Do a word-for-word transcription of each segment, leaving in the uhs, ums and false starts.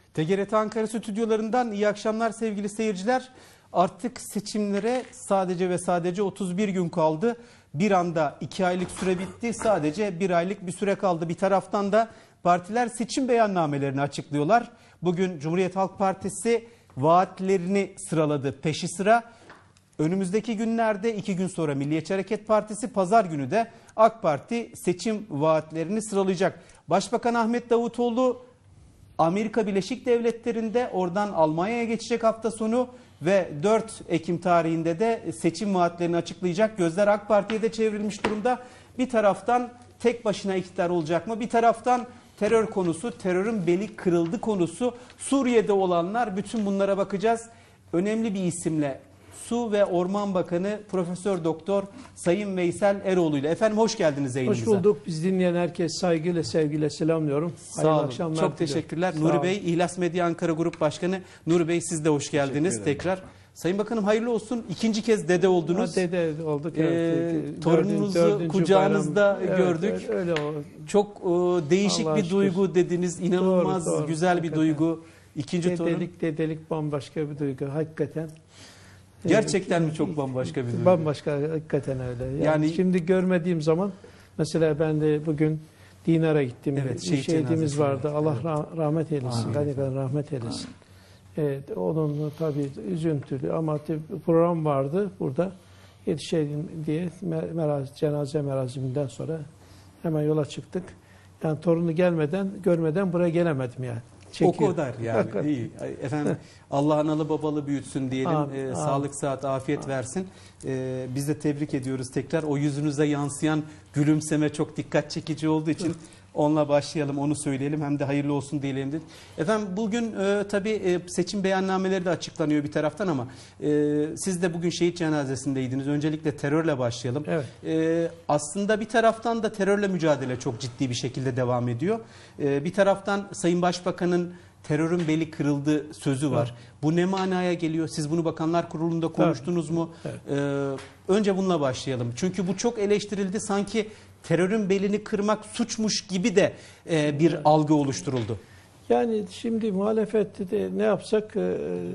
T G R T Ankara stüdyolarından iyi akşamlar sevgili seyirciler. Artık seçimlere sadece ve sadece otuz bir gün kaldı. Bir anda iki aylık süre bitti. Sadece bir aylık bir süre kaldı. Bir taraftan da partiler seçim beyannamelerini açıklıyorlar. Bugün Cumhuriyet Halk Partisi vaatlerini sıraladı peşi sıra. Önümüzdeki günlerde iki gün sonra Milliyetçi Hareket Partisi, pazar günü de AK Parti seçim vaatlerini sıralayacak. Başbakan Ahmet Davutoğlu Amerika Birleşik Devletleri'nde, oradan Almanya'ya geçecek hafta sonu ve dört Ekim tarihinde de seçim vaatlerini açıklayacak. Gözler AK Parti'ye de çevrilmiş durumda. Bir taraftan tek başına iktidar olacak mı? Bir taraftan terör konusu, terörün beli kırıldı konusu, Suriye'de olanlar, bütün bunlara bakacağız. Önemli bir isimle, Su ve Orman Bakanı Profesör Doktor Sayın Veysel Eroğlu ile. Efendim hoş geldiniz yayınımıza. Hoş bulduk. Biz dinleyen herkes saygıyla, sevgiyle selamlıyorum. Sağ olun. Çok diliyorum. Teşekkürler. Sağ Nuri olun. Bey, İhlas Medya Ankara Grup Başkanı. Nuri Bey, siz de hoş geldiniz tekrar. Sayın Bakanım hayırlı olsun. İkinci kez dede oldunuz. Ha, dede olduk. Ee, evet. Torununuzu Dördüncü kucağınızda bayram. gördük. Evet, öyle, öyle o. Çok e, değişik Allah bir şükür. duygu dediniz. İnanılmaz Doğru, doğru. güzel bir Hakikaten. duygu. İkinci torun. Dedelik, dedelik bambaşka bir duygu. Hakikaten. Gerçekten mi çok bambaşka bir duygu? Bambaşka, hakikaten öyle. Yani, Yani şimdi görmediğim zaman, mesela ben de bugün Dinar'a gittim. Evet, bir şehit şehidimiz vardı. var. Allah Evet. rah rahmet eylesin. Amin. Gerçekten rahmet eylesin. Evet, onun tabii üzüntülü ama tabii program vardı burada. Yetişelim diye meraz, cenaze meraziminden sonra hemen yola çıktık. Yani torunu gelmeden, görmeden buraya gelemedim yani. Çekiyor. O kadar yani. İyi. Efendim Allah analı babalı büyütsün diyelim. Amin, Ee, amin. Sağlık, sıhhat, afiyet amin. versin. Ee, biz de tebrik ediyoruz tekrar. O yüzünüze yansıyan gülümseme çok dikkat çekici olduğu için onunla başlayalım, onu söyleyelim. Hem de hayırlı olsun diyelim dedik. Efendim bugün e, tabii e, seçim beyannameleri de açıklanıyor bir taraftan ama e, siz de bugün şehit cenazesindeydiniz. Öncelikle terörle başlayalım. Evet. E, aslında bir taraftan da terörle mücadele çok ciddi bir şekilde devam ediyor. E, bir taraftan Sayın Başbakan'ın terörün beli kırıldı sözü var. Evet. Bu ne manaya geliyor? Siz bunu Bakanlar Kurulu'nda konuştunuz evet. mu? Evet. E, önce bununla başlayalım. Çünkü bu çok eleştirildi. Sanki terörün belini kırmak suçmuş gibi de e, bir evet. algı oluşturuldu. Yani şimdi muhalefette de ne yapsak e,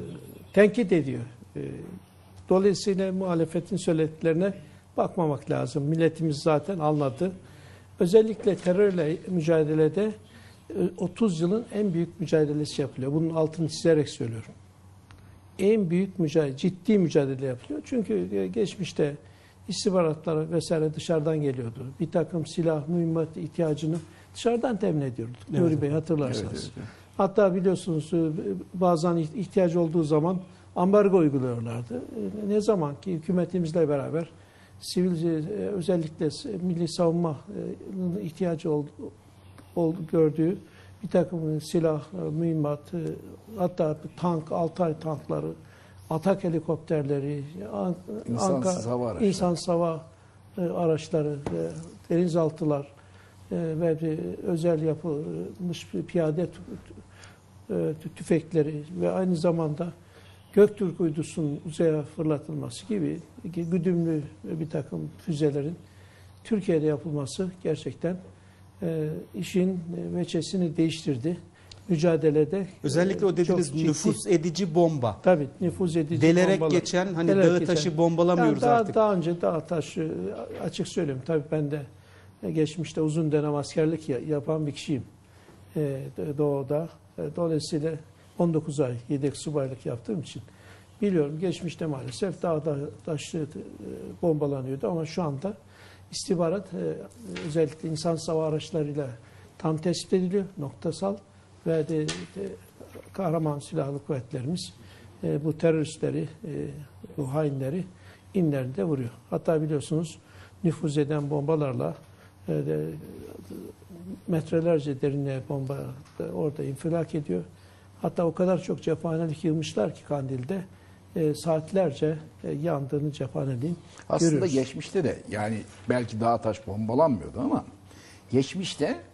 tenkit ediyor. E, dolayısıyla muhalefetin söylediklerine bakmamak lazım. Milletimiz zaten anladı. Özellikle terörle mücadelede e, otuz yılın en büyük mücadelesi yapılıyor. Bunun altını çizerek söylüyorum. En büyük mücadele, ciddi mücadele yapılıyor. Çünkü geçmişte istihbaratlar vesaire dışarıdan geliyordu. Bir takım silah, mühimmat ihtiyacını dışarıdan temin ediyorduk. Evet. Nuri Bey hatırlarsanız. Evet, evet, evet. Hatta biliyorsunuz bazen ihtiyacı olduğu zaman ambargo uyguluyorlardı. Ne zaman ki hükümetimizle beraber sivil, özellikle milli savunma ihtiyacı oldu, oldu, gördüğü bir takım silah, mühimmat, hatta tank, Altay tankları, atak helikopterleri, insansız hava araçları, insansız hava araçları, denizaltılar ve özel yapılmış piyade tüfekleri ve aynı zamanda Göktürk uydusunun uzaya fırlatılması gibi güdümlü bir takım füzelerin Türkiye'de yapılması gerçekten işin veçesini değiştirdi. Mücadelede özellikle o dediğiniz nüfuz edici bomba. Tabii nüfuz edici delerek bombalar. geçen, hani Delerek dağı geçen. taşı bombalamıyoruz yani daha, artık. Daha önce dağ taşı, açık söyleyeyim. Tabii ben de geçmişte uzun dönem askerlik yapan bir kişiyim. Doğu'da. Dolayısıyla on dokuz ay yedek subaylık yaptığım için biliyorum, geçmişte maalesef dağ taşı bombalanıyordu ama şu anda istihbarat özellikle insansız hava araçlarıyla tam tespit ediliyor, noktasal. Ve de, de kahraman silahlı kuvvetlerimiz e, bu teröristleri, e, bu hainleri inlerinde vuruyor. Hatta biliyorsunuz nüfuz eden bombalarla e, de, metrelerce derinliğe bomba de, orada infilak ediyor. Hatta o kadar çok cephanelik yığmışlar ki Kandil'de e, saatlerce e, yandığını cephaneliğin aslında görüyoruz. Geçmişte de yani belki dağ taş bombalanmıyordu ama geçmişte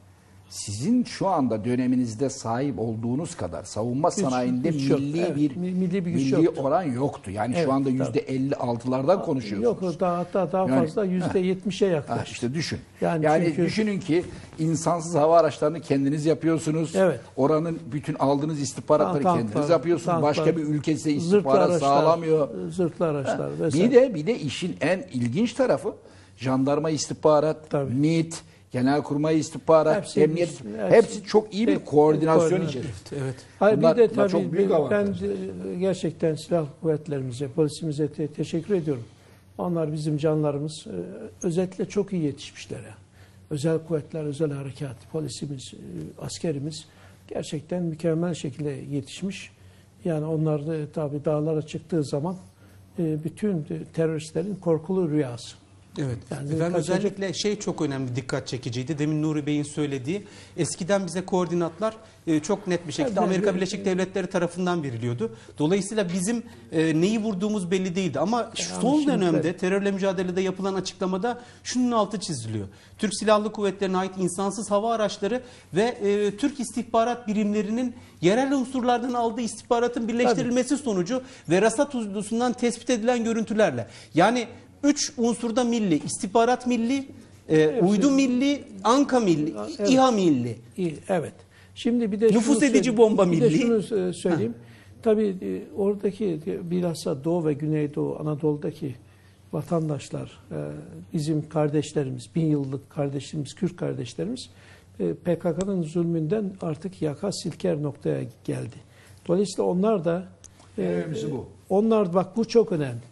sizin şu anda döneminizde sahip olduğunuz kadar savunma Güç- sanayinde güç yok. milli Evet, bir milli bir güç milli yoktu. oran yoktu. Yani Evet, şu anda tabii. yüzde elli altılardan konuşuyorsunuz. Yok daha hatta daha Yani- fazla yüzde yetmişe Ha, yaklaştı. işte düşün. Yani Yani, çünkü- düşünün ki insansız hava araçlarını kendiniz yapıyorsunuz. Evet. Oranın bütün aldığınız istihbaratları Tank- kendiniz tanklar, yapıyorsunuz. tanklar, Başka bir ülke size Zırhlı istihbarat araçlar, sağlamıyor. Zırhlı araçlar vesaire. Bir de bir de işin en ilginç tarafı jandarma istihbarat, Tabii. MİT, Genelkurmay istihbarat, Hepsi- emniyet hepsi- hepsi çok iyi bir hep- koordinasyon koordinasyon. içerisinde. Evet. Hayır, Bunlar- bir de bunlar tabii çok büyük ben avantaj. e, gerçekten silah kuvvetlerimize, polisimize te- teşekkür ediyorum. Onlar bizim canlarımız. E, Özellikle çok iyi yetişmişler. Ya. Özel kuvvetler, özel harekat, polisimiz, e, askerimiz gerçekten mükemmel şekilde yetişmiş. Yani onlar da tabii dağlara çıktığı zaman e, bütün teröristlerin korkulu rüyası. Evet. Yani Efendim kaçacak- özellikle şey çok önemli, dikkat çekiciydi. Demin Nuri Bey'in söylediği, eskiden bize koordinatlar e, çok net bir şekilde Evet, Amerika evet. Birleşik Devletleri tarafından veriliyordu. Dolayısıyla bizim e, neyi vurduğumuz belli değildi. Ama şu Yani son şimdi dönemde de- terörle mücadelede yapılan açıklamada şunun altı çiziliyor. Türk Silahlı Kuvvetleri'ne ait insansız hava araçları ve e, Türk istihbarat birimlerinin yerel unsurlardan aldığı istihbaratın birleştirilmesi sonucu ve rasat uydusundan tespit edilen görüntülerle. Yani üç unsurda milli, istihbarat milli, e, uydu milli, Anka milli, Evet. İHA milli. İyi, evet. Şimdi bir de Nüfus şunu edici söyleyeyim. bomba bir de milli. şunu e, söyleyeyim. Tabii e, oradaki e, bilhassa Doğu ve Güneydoğu Anadolu'daki vatandaşlar, e, bizim kardeşlerimiz, bin yıllık kardeşlerimiz, Kürt kardeşlerimiz e, P K K'nın zulmünden artık yaka silker noktaya geldi. Dolayısıyla onlar da e, Önemlisi bu. onlar bak bu çok önemli.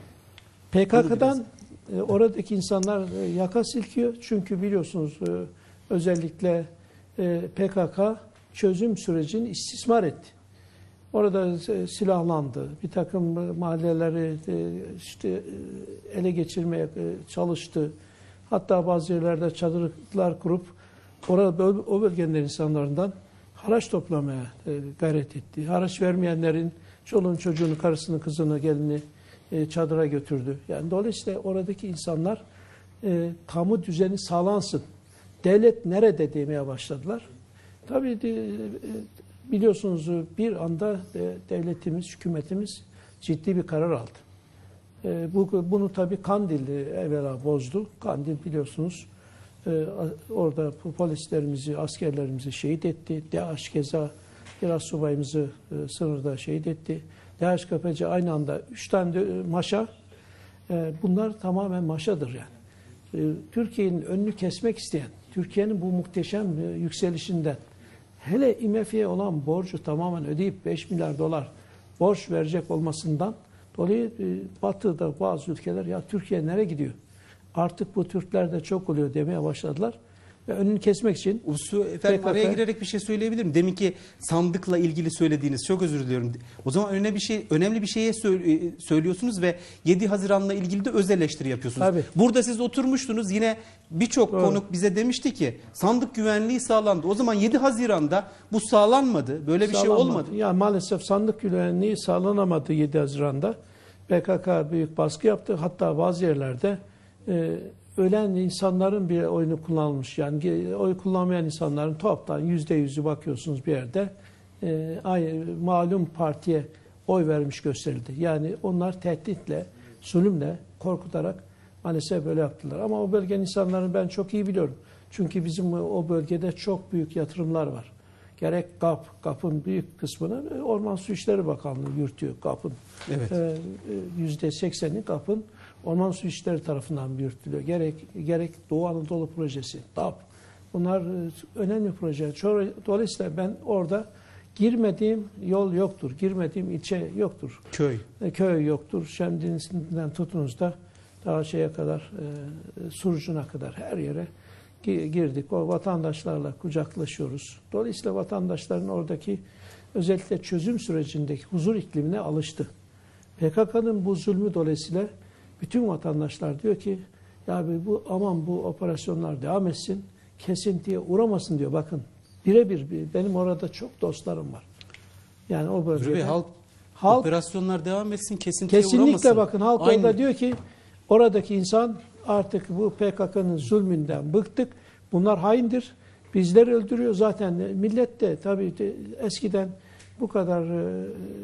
P K K'dan e, oradaki insanlar e, yaka silkiyor. Çünkü biliyorsunuz e, özellikle e, P K K çözüm sürecini istismar etti. Orada e, silahlandı. Bir takım e, mahalleleri e, işte e, ele geçirmeye e, çalıştı. Hatta bazı yerlerde çadırlar kurup orada böl- o bölgenin insanlarından haraç toplamaya e, gayret etti. Haraç vermeyenlerin çoluğun çocuğunu, karısını, kızını, gelini e, çadıra götürdü. Yani dolayısıyla oradaki insanlar e, kamu düzeni sağlansın. Devlet nerede demeye başladılar. Tabii de, e, biliyorsunuz bir anda e, devletimiz, hükümetimiz ciddi bir karar aldı. E, bu, bunu tabii Kandil e, evvela bozdu. Kandil biliyorsunuz e, orada polislerimizi, askerlerimizi şehit etti. DAEŞ keza bir astsubayımızı e, sınırda şehit etti. DAEŞ K P C aynı anda üç tane de, e, maşa. E, bunlar tamamen maşadır yani. E, Türkiye'nin önünü kesmek isteyen, Türkiye'nin bu muhteşem e, yükselişinden, hele I M F'ye olan borcu tamamen ödeyip beş milyar dolar borç verecek olmasından dolayı e, Batı'da bazı ülkeler ya Türkiye nereye gidiyor? Artık bu Türkler de çok oluyor demeye başladılar. Ve önünü kesmek için Usu, efendim P K K araya girerek bir şey söyleyebilirim. Deminki sandıkla ilgili söylediğiniz, çok özür diliyorum. O zaman önemli bir şey, önemli bir şeye sö- söylüyorsunuz ve yedi Haziran'la ilgili de öz eleştiri yapıyorsunuz. Tabii. Burada siz oturmuştunuz, yine birçok Doğru. konuk bize demişti ki sandık güvenliği sağlandı. O zaman yedi Haziran'da bu sağlanmadı. Böyle bir şey sağlanmadı. olmadı. Ya maalesef sandık güvenliği sağlanamadı yedi Haziran'da. P K K büyük baskı yaptı. Hatta bazı yerlerde e, ölen insanların bir oyunu kullanılmış. Yani oy kullanmayan insanların toptan yüzde yüzü bakıyorsunuz bir yerde e, aynı malum partiye oy vermiş gösterildi. Yani onlar tehditle, zulümle, korkutarak maalesef böyle yaptılar. Ama o bölgenin insanlarını ben çok iyi biliyorum. Çünkü bizim o bölgede çok büyük yatırımlar var. Gerek G A P, G A P'ın büyük kısmını Orman Su İşleri Bakanlığı yürütüyor G A P'ın. Evet. yüzde sekseni G A P'ın Orman Su İşleri tarafından yürütülüyor. Gerek gerek Doğu Anadolu Projesi, D A P. Bunlar e, önemli projeler. Dolayısıyla ben orada girmediğim yol yoktur. Girmediğim ilçe yoktur. Köy. E, köy yoktur. Şemdinli'sinden tutunuz da daha şeye kadar, e, Surucu'na kadar her yere girdik. O vatandaşlarla kucaklaşıyoruz. Dolayısıyla vatandaşların oradaki özellikle çözüm sürecindeki huzur iklimine alıştı. P K K'nın bu zulmü dolayısıyla bütün vatandaşlar diyor ki ya bu aman bu operasyonlar devam etsin, kesintiye uğramasın diyor. Bakın birebir benim orada çok dostlarım var. Yani o bölgede. Bey, halk, halk operasyonlar devam etsin, kesintiye kesinlikle uğramasın. bakın halk Aynı. orada diyor ki oradaki insan artık bu P K K'nın zulmünden bıktık. Bunlar haindir. Bizleri öldürüyor zaten. Millet de tabii de eskiden bu kadar e,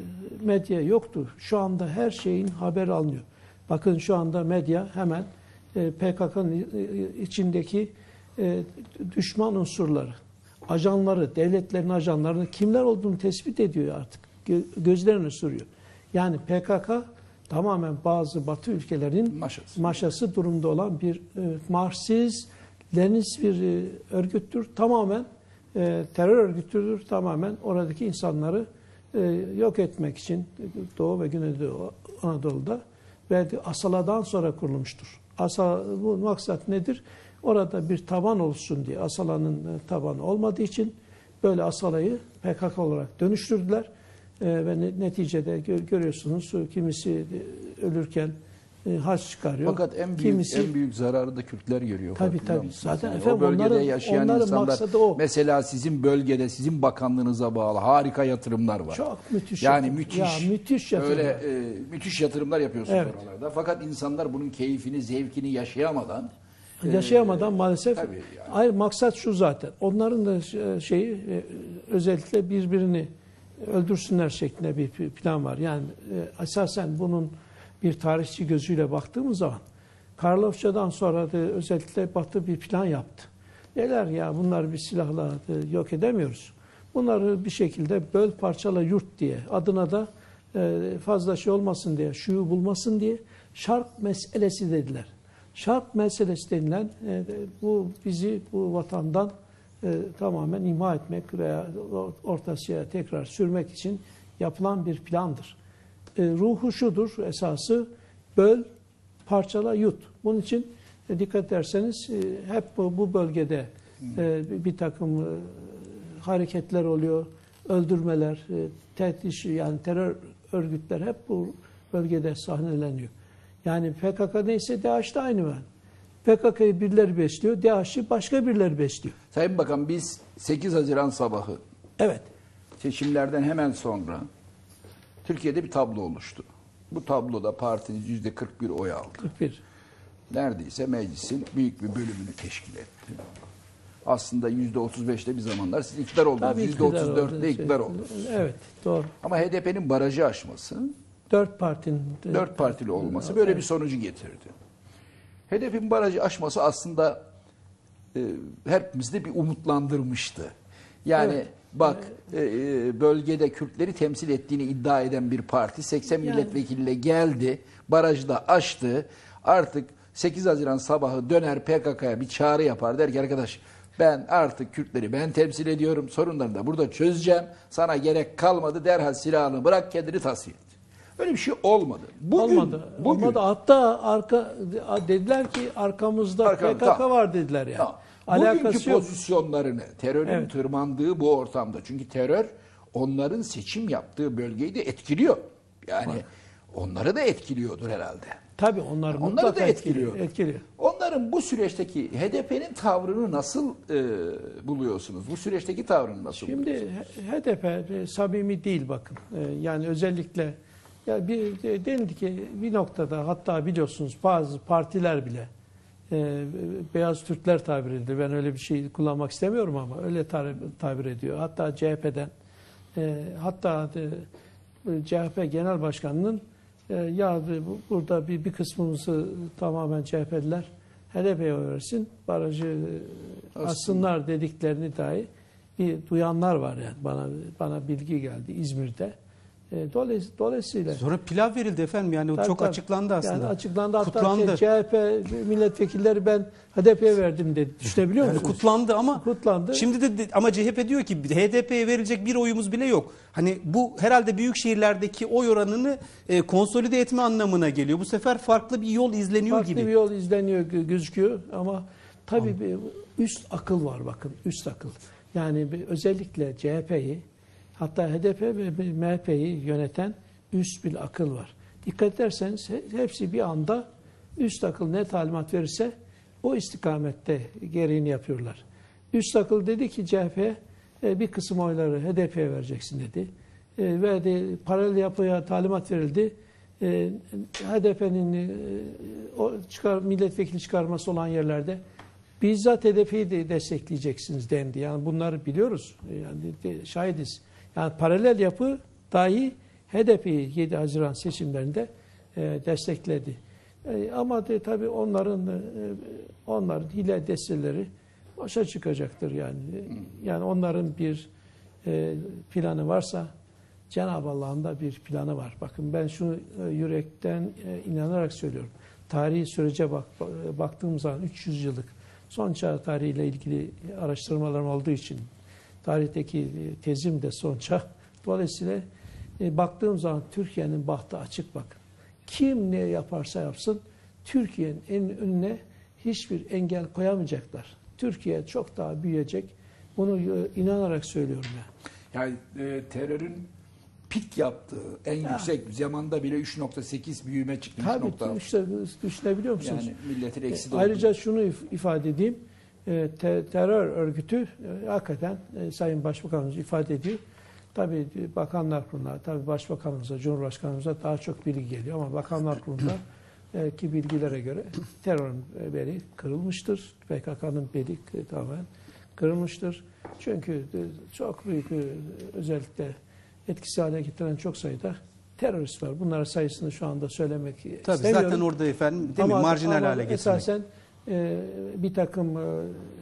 medya yoktu. Şu anda her şeyin haber alınıyor. Bakın şu anda medya hemen e, P K K'nın içindeki e, düşman unsurları, ajanları, devletlerin ajanlarını kimler olduğunu tespit ediyor artık. Gö gözlerini sürüyor. Yani P K K tamamen bazı Batı ülkelerin Maşası. maşası durumda olan bir e, Marksist, Leninist bir e, örgüttür. Tamamen e, terör örgütüdür. Tamamen oradaki insanları e, yok etmek için Doğu ve Güneydoğu Anadolu'da ve Asala'dan sonra kurulmuştur. Asala, bu maksat nedir? Orada bir taban olsun diye. Asala'nın tabanı olmadığı için böyle Asala'yı P K K olarak dönüştürdüler. E, ve neticede gör, görüyorsunuz kimisi ölürken e, harç çıkarıyor. Fakat en büyük kimisi, en büyük zararı da Kürtler görüyor. Tabii farkında tabii. mısınız? Zaten Yani efendim o bölgede onların, yaşayan onların insanlar maksadı o. mesela sizin bölgede sizin bakanlığınıza bağlı harika yatırımlar var. Çok müthiş. Yani yatırım. müthiş. Ya, müthiş yatırım. Öyle e, müthiş yatırımlar yapıyorsunuz Evet. oralarda. Fakat insanlar bunun keyfini, zevkini yaşayamadan Yaşayamadan maalesef. tabii yani. Hayır, maksat şu zaten. Onların da şeyi e, özellikle birbirini öldürsünler şeklinde bir plan var. Yani e, esasen bunun bir tarihçi gözüyle baktığımız zaman Karlofça'dan sonra da özellikle Batı bir plan yaptı. Neler ya bunlar bir silahla yok edemiyoruz. Bunları bir şekilde böl parçala yurt diye adına da e, fazla şey olmasın diye, şuyu bulmasın diye şark meselesi dediler. Şark meselesi denilen e, bu bizi bu vatandan e, tamamen imha etmek veya Orta Asya'ya tekrar sürmek için yapılan bir plandır. E, ruhu şudur, esası böl, parçala, yut. Bunun için e, dikkat ederseniz e, hep bu, bu bölgede e, bir, bir takım e, hareketler oluyor, öldürmeler, e, tehdit, yani terör örgütler hep bu bölgede sahneleniyor. Yani P K K neyse DAEŞ de aynı var. P K K'yı birileri besliyor, DAEŞ'i başka birileri besliyor. Sayın Bakan biz sekiz Haziran sabahı Evet. seçimlerden hemen sonra Türkiye'de bir tablo oluştu. Bu tabloda partiniz yüzde kırk bir oy aldı. kırk bir. Neredeyse meclisin büyük bir bölümünü teşkil etti. Aslında yüzde otuz beşte bir zamanlar siz iktidar oldunuz. Tabii yüzde otuz iktidar dörtte oldu. iktidar Şey, oldunuz. Evet, doğru. Ama H D P'nin barajı aşması, Dört partinin. dört partili olması böyle bir sonucu getirdi. H D P'nin barajı aşması aslında e, hepimizi bir umutlandırmıştı. Yani Evet. bak e, e, bölgede Kürtleri temsil ettiğini iddia eden bir parti seksen Yani. milletvekiliyle geldi, barajı da aştı. Artık sekiz Haziran sabahı döner P K K'ya bir çağrı yapar, der ki arkadaş ben artık Kürtleri ben temsil ediyorum, sorunlarını da burada çözeceğim, sana gerek kalmadı, derhal silahını bırak kendini tasfiye et. Öyle bir şey olmadı. Bugün, Olmadı. bugün, Olmadı. Hatta arka dediler ki arkamızda Arkamız- P K K tamam. var dediler yani. Tamam. Alakası Bugünkü yok. pozisyonlarını, terörün Evet. tırmandığı bu ortamda. Çünkü terör onların seçim yaptığı bölgeyi de etkiliyor. Yani onları da etkiliyordur herhalde. Tabii onlar Onları mutlaka da etkiliyor. etkiliyor. Onların bu süreçteki H D P'nin tavrını nasıl e, buluyorsunuz? Bu süreçteki tavrını nasıl Şimdi buluyorsunuz? H D P e, samimi değil bakın. E, Yani özellikle ya bir de- denildi ki bir noktada hatta biliyorsunuz bazı partiler bile e, beyaz Türkler tabir edilir. Ben öyle bir şey kullanmak istemiyorum ama öyle tabir, tabir ediyor. Hatta C H P'den e, hatta de, C H P Genel Başkanı'nın e, ya bu- burada bir, bir kısmımızı tamamen C H P'liler H D P'ye versin, barajı e, açsınlar dediklerini dahi bir duyanlar var yani. Bana bana bilgi geldi İzmir'de. E, dolayıs- Dolayısıyla Sonra pilav verildi efendim, yani o Tabii, çok tabii. açıklandı aslında. Yani açıklandı. Hatta Kutlandı. C H P milletvekilleri ben H D P'ye verdim dedi. Düşünebiliyor Yani musunuz? kutlandı ama Kutlandı. şimdi de de- ama C H P diyor ki H D P'ye verilecek bir oyumuz bile yok. Hani bu herhalde büyük şehirlerdeki oy oranını e, konsolide etme anlamına geliyor. Bu sefer farklı bir yol izleniyor Farklı gibi. bir yol izleniyor gö- gözüküyor ama tabii bir üst akıl var bakın, üst akıl. Yani bir, özellikle C H P'yi hatta H D P ve M H P'yi yöneten üst bir akıl var. Dikkat ederseniz he- hepsi bir anda üst akıl ne talimat verirse o istikamette gereğini yapıyorlar. Üst akıl dedi ki C H P e, bir kısım oyları H D P'ye vereceksin dedi. E, ve de paralel yapıya talimat verildi. E, H D P'nin e, o çıkar, milletvekili çıkarması olan yerlerde bizzat H D P'yi de destekleyeceksiniz dendi. Yani bunları biliyoruz. Yani de, şahidiz. Yani paralel yapı dahi H D P'yi yedi Haziran seçimlerinde e, destekledi. E, ama de, tabii onların e, onların hile desteleri başa çıkacaktır yani. Yani onların bir e, planı varsa Cenab-ı Allah'ın da bir planı var. Bakın ben şunu e, yürekten e, inanarak söylüyorum. Tarihi sürece bak, baktığım zaman üç yüz yıllık son çağ tarihiyle ilgili araştırmalarım olduğu için tarihteki tezim de son çağ. Dolayısıyla e, baktığım zaman Türkiye'nin bahtı açık bakın. Kim ne yaparsa yapsın Türkiye'nin en önüne hiçbir engel koyamayacaklar. Türkiye çok daha büyüyecek. Bunu e, inanarak söylüyorum ya. Yani e, terörün pik yaptığı en Ya. yüksek zamanda bile üç nokta sekiz büyüme çıktı. Tabii üç nokta altı. işte, düşünebiliyor musunuz? Yani milletin eksi E, Ayrıca şunu if- ifade edeyim. E, te- terör örgütü e, hakikaten e, Sayın Başbakanımız ifade ediyor. Tabii e, Bakanlar Kurulu'na, tabii Başbakanımıza, Cumhurbaşkanımıza daha çok bilgi geliyor ama Bakanlar Kurulu'nda e, ki bilgilere göre terörün e, beli kırılmıştır. P K K'nın beli e, tamamen kırılmıştır. Çünkü e, çok büyük e, özellikle etkisi hale getiren çok sayıda terörist var. Bunların sayısını şu anda söylemek Tabii istemiyorum. zaten orada efendim değil Ama- mi? Marjinal ama hale getirmek. esasen e, bir takım e,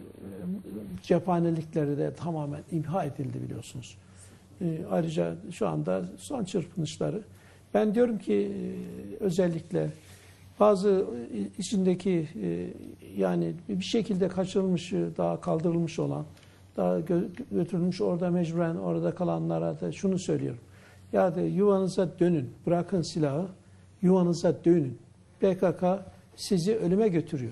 cephanelikleri de tamamen imha edildi biliyorsunuz. E, ayrıca şu anda son çırpınışları. Ben diyorum ki e, özellikle bazı içindeki e, yani bir şekilde kaçırılmış, daha kaldırılmış olan, daha gö- götürülmüş orada mecburen orada kalanlara da şunu söylüyorum. Ya de yuvanıza dönün, bırakın silahı, yuvanıza dönün. P K K sizi ölüme götürüyor.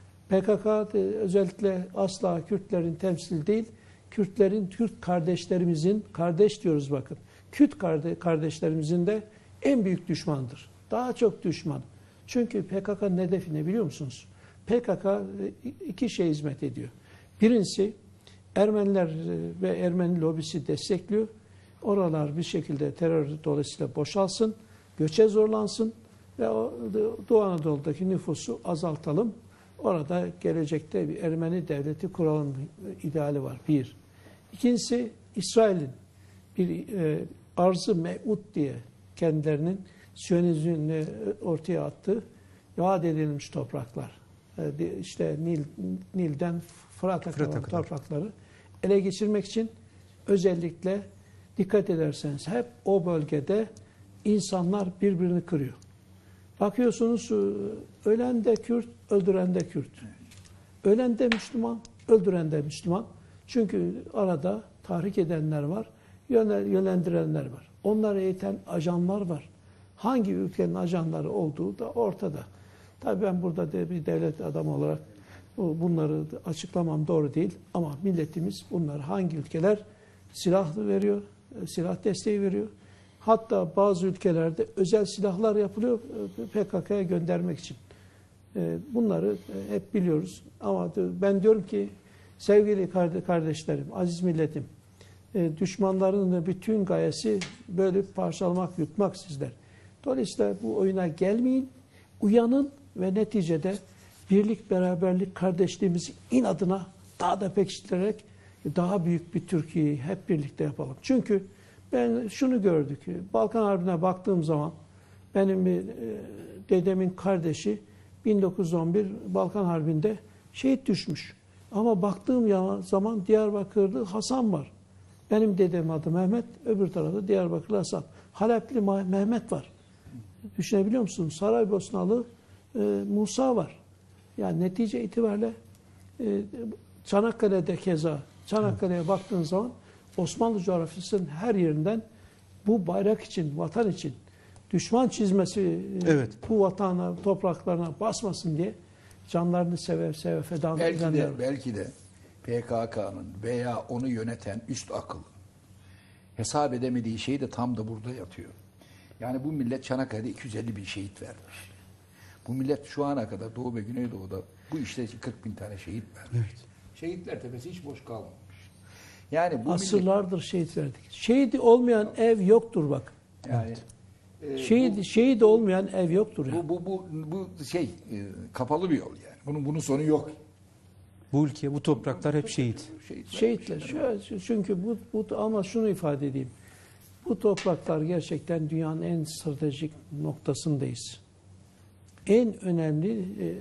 P K K de özellikle asla Kürtlerin temsil değil, Kürtlerin, Kürt kardeşlerimizin, kardeş diyoruz bakın, Kürt karde- kardeşlerimizin de en büyük düşmandır. Daha çok düşman. Çünkü P K K'nın hedefi ne biliyor musunuz? P K K iki şey hizmet ediyor. Birincisi Ermeniler ve Ermeni lobisi destekliyor. Oralar bir şekilde terör dolayısıyla boşalsın, göçe zorlansın ve o Doğu Anadolu'daki nüfusu azaltalım. Orada gelecekte bir Ermeni devleti kuralım ideali var. Bir. İkincisi İsrail'in bir e, arz-ı me'ud diye kendilerinin Siyonizmini ortaya attığı vaat edilmiş topraklar. E, işte Nil, Nil'den Fırat'a Fırat'a kalan kadar. toprakları ele geçirmek için özellikle dikkat ederseniz hep o bölgede insanlar birbirini kırıyor. Bakıyorsunuz ölen de Kürt, öldüren de Kürt. Ölen de Müslüman, öldüren de Müslüman. Çünkü arada tahrik edenler var, yönlendirenler var. Onları eğiten ajanlar var. Hangi ülkenin ajanları olduğu da ortada. Tabii ben burada de bir devlet adamı olarak bunları açıklamam doğru değil. Ama milletimiz bunlar hangi ülkeler silah veriyor, silah desteği veriyor. Hatta bazı ülkelerde özel silahlar yapılıyor P K K'ya göndermek için. Bunları hep biliyoruz. Ama ben diyorum ki sevgili kardeşlerim, aziz milletim, düşmanların bütün gayesi böyle parçalamak, yutmak sizler. Dolayısıyla bu oyuna gelmeyin, uyanın ve neticede birlik, beraberlik, kardeşliğimizi inadına daha da pekiştirerek daha büyük bir Türkiye'yi hep birlikte yapalım. Çünkü ben şunu gördük. Balkan Harbi'ne baktığım zaman benim bir, e, dedemin kardeşi bin dokuz yüz on bir Balkan Harbi'nde şehit düşmüş. Ama baktığım zaman Diyarbakırlı Hasan var. Benim dedem adı Mehmet, öbür tarafta Diyarbakırlı Hasan. Halepli Mehmet var. Düşünebiliyor musunuz? Saraybosnalı e, Musa var. Yani netice itibariyle e, Çanakkale'de keza, Çanakkale'ye baktığın zaman Osmanlı coğrafyasının her yerinden bu bayrak için, vatan için düşman çizmesi, evet, bu vatana, topraklarına basmasın diye canlarını seve seve feda Belki edenler de, var. belki de P K K'nın veya onu yöneten üst akıl hesap edemediği şey de tam da burada yatıyor. Yani bu millet Çanakkale'de iki yüz elli bin şehit vermiş. Bu millet şu ana kadar Doğu ve Güneydoğu'da bu işte kırk bin tane şehit vermiş. Evet. Şehitler tepesi hiç boş kalmamış. Yani bu Asırlardır millet, şehit verdik. Şehidi olmayan ev yoktur bak. yani e, Şehit, bu, şehit olmayan ev yoktur. Yani. bu, bu, bu, bu şey e, kapalı bir yol yani. Bunun bunun sonu yok. Bu ülke, bu topraklar hep şehit. Şehitler. Şu- Çünkü bu, bu ama şunu ifade edeyim. Bu topraklar gerçekten dünyanın en stratejik noktasındayız. En önemli e,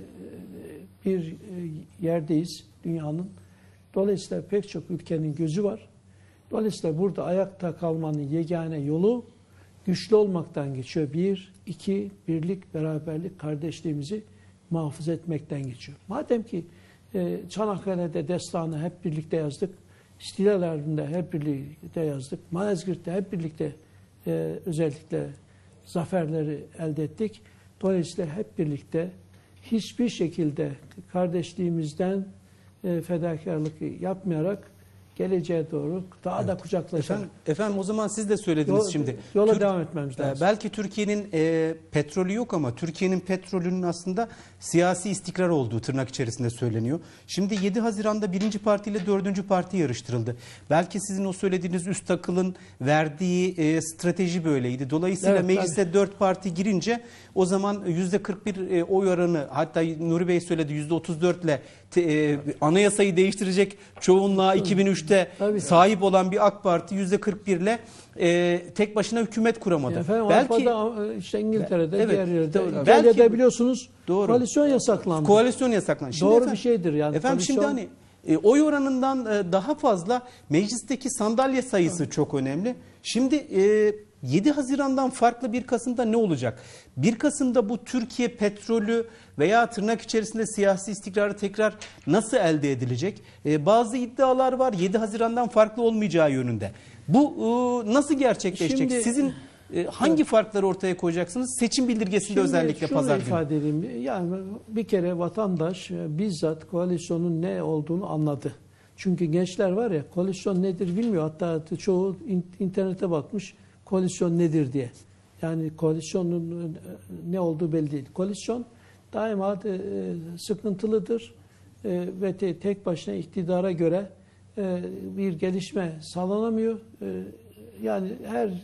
bir e, yerdeyiz dünyanın. Dolayısıyla pek çok ülkenin gözü var. Dolayısıyla burada ayakta kalmanın yegane yolu güçlü olmaktan geçiyor. Bir, iki, birlik, beraberlik, kardeşliğimizi muhafaza etmekten geçiyor. Madem ki e, Çanakkale'de destanı hep birlikte yazdık, İstiklal Harbi'nde hep birlikte yazdık, Malazgirt'te hep birlikte e, özellikle zaferleri elde ettik. Dolayısıyla hep birlikte hiçbir şekilde kardeşliğimizden e, fedakarlık yapmayarak geleceğe doğru daha da kucaklaşarak Efendim, efendim o zaman siz de söylediniz Yol- şimdi. yola Türk- devam etmemiz e, lazım. Belki Türkiye'nin e, petrolü yok ama Türkiye'nin petrolünün aslında siyasi istikrar olduğu tırnak içerisinde söyleniyor. Şimdi yedi Haziran'da birinci parti ile dördüncü parti yarıştırıldı. Belki sizin o söylediğiniz üst akılın verdiği e, strateji böyleydi. Dolayısıyla Evet, meclise dört parti girince o zaman yüzde kırk bir e, oy oranı, hatta Nuri Bey söyledi yüzde otuz dört ile te- e, anayasayı değiştirecek çoğunluğa iki bin üçte Tabii. sahip olan bir AK Parti yüzde kırk bir ile e, tek başına hükümet kuramadı. Efendim Belki Avrupa'da, işte İngiltere'de, Evet, diğer yerde, doğru. İtalya'da Belki- biliyorsunuz Doğru. koalisyon yasaklandı. koalisyon yasaklandı. Şimdi Doğru bir şeydir yani. Efendim şimdi Koalisyon- hani e, oy oranından e, daha fazla meclisteki sandalye sayısı çok önemli. Şimdi e, yedi Haziran'dan farklı bir Kasım'da ne olacak? bir Kasım'da bu Türkiye petrolü veya tırnak içerisinde siyasi istikrarı tekrar nasıl elde edilecek? E, bazı iddialar var yedi Haziran'dan farklı olmayacağı yönünde. Bu e, nasıl gerçekleşecek? Şimdi- Sizin e, hangi farkları ortaya koyacaksınız? Seçim bildirgesinde Şimdi özellikle şunu pazar günü. ifade edeyim. Yani bir kere vatandaş e, bizzat koalisyonun ne olduğunu anladı. Çünkü gençler var ya koalisyon nedir bilmiyor. Hatta çoğu in- internete bakmış koalisyon nedir diye. Yani koalisyonun e, ne olduğu belli değil. Koalisyon daima da, e, sıkıntılıdır e, ve te- tek başına iktidara göre e, bir gelişme sağlanamıyor. E, yani her e,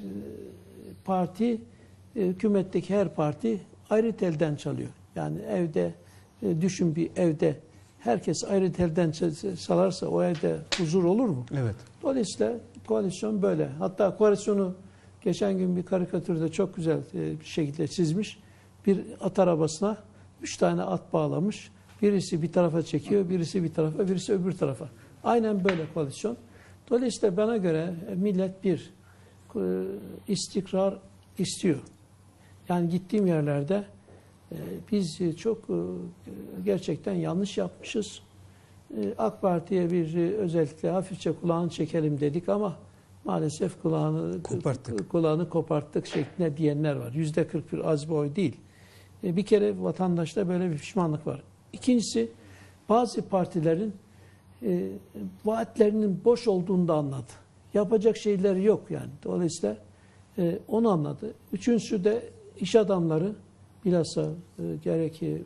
parti, e, hükümetteki her parti ayrı telden çalıyor. Yani evde, e, düşün bir evde herkes ayrı telden çal- çalarsa o evde huzur olur mu? Evet. Dolayısıyla koalisyon böyle. Hatta koalisyonu geçen gün bir karikatürde çok güzel e, bir şekilde çizmiş. Bir at arabasına üç tane at bağlamış. Birisi bir tarafa çekiyor, birisi bir tarafa, birisi öbür tarafa. Aynen böyle koalisyon. Dolayısıyla bana göre e, millet bir e, istikrar istiyor. Yani gittiğim yerlerde e, biz e, çok e, gerçekten yanlış yapmışız. E, AK Parti'ye bir e, özellikle hafifçe kulağını çekelim dedik ama maalesef kulağını Koparttık. kulağını koparttık şeklinde diyenler var. Yüzde kırk bir az bir oy değil. E, bir kere vatandaşta böyle bir pişmanlık var. İkincisi bazı partilerin e, vaatlerinin boş olduğunu da anladı. Yapacak şeyleri yok yani. Dolayısıyla e, onu anladı. Üçüncüsü de iş adamları bilhassa e, gerek e,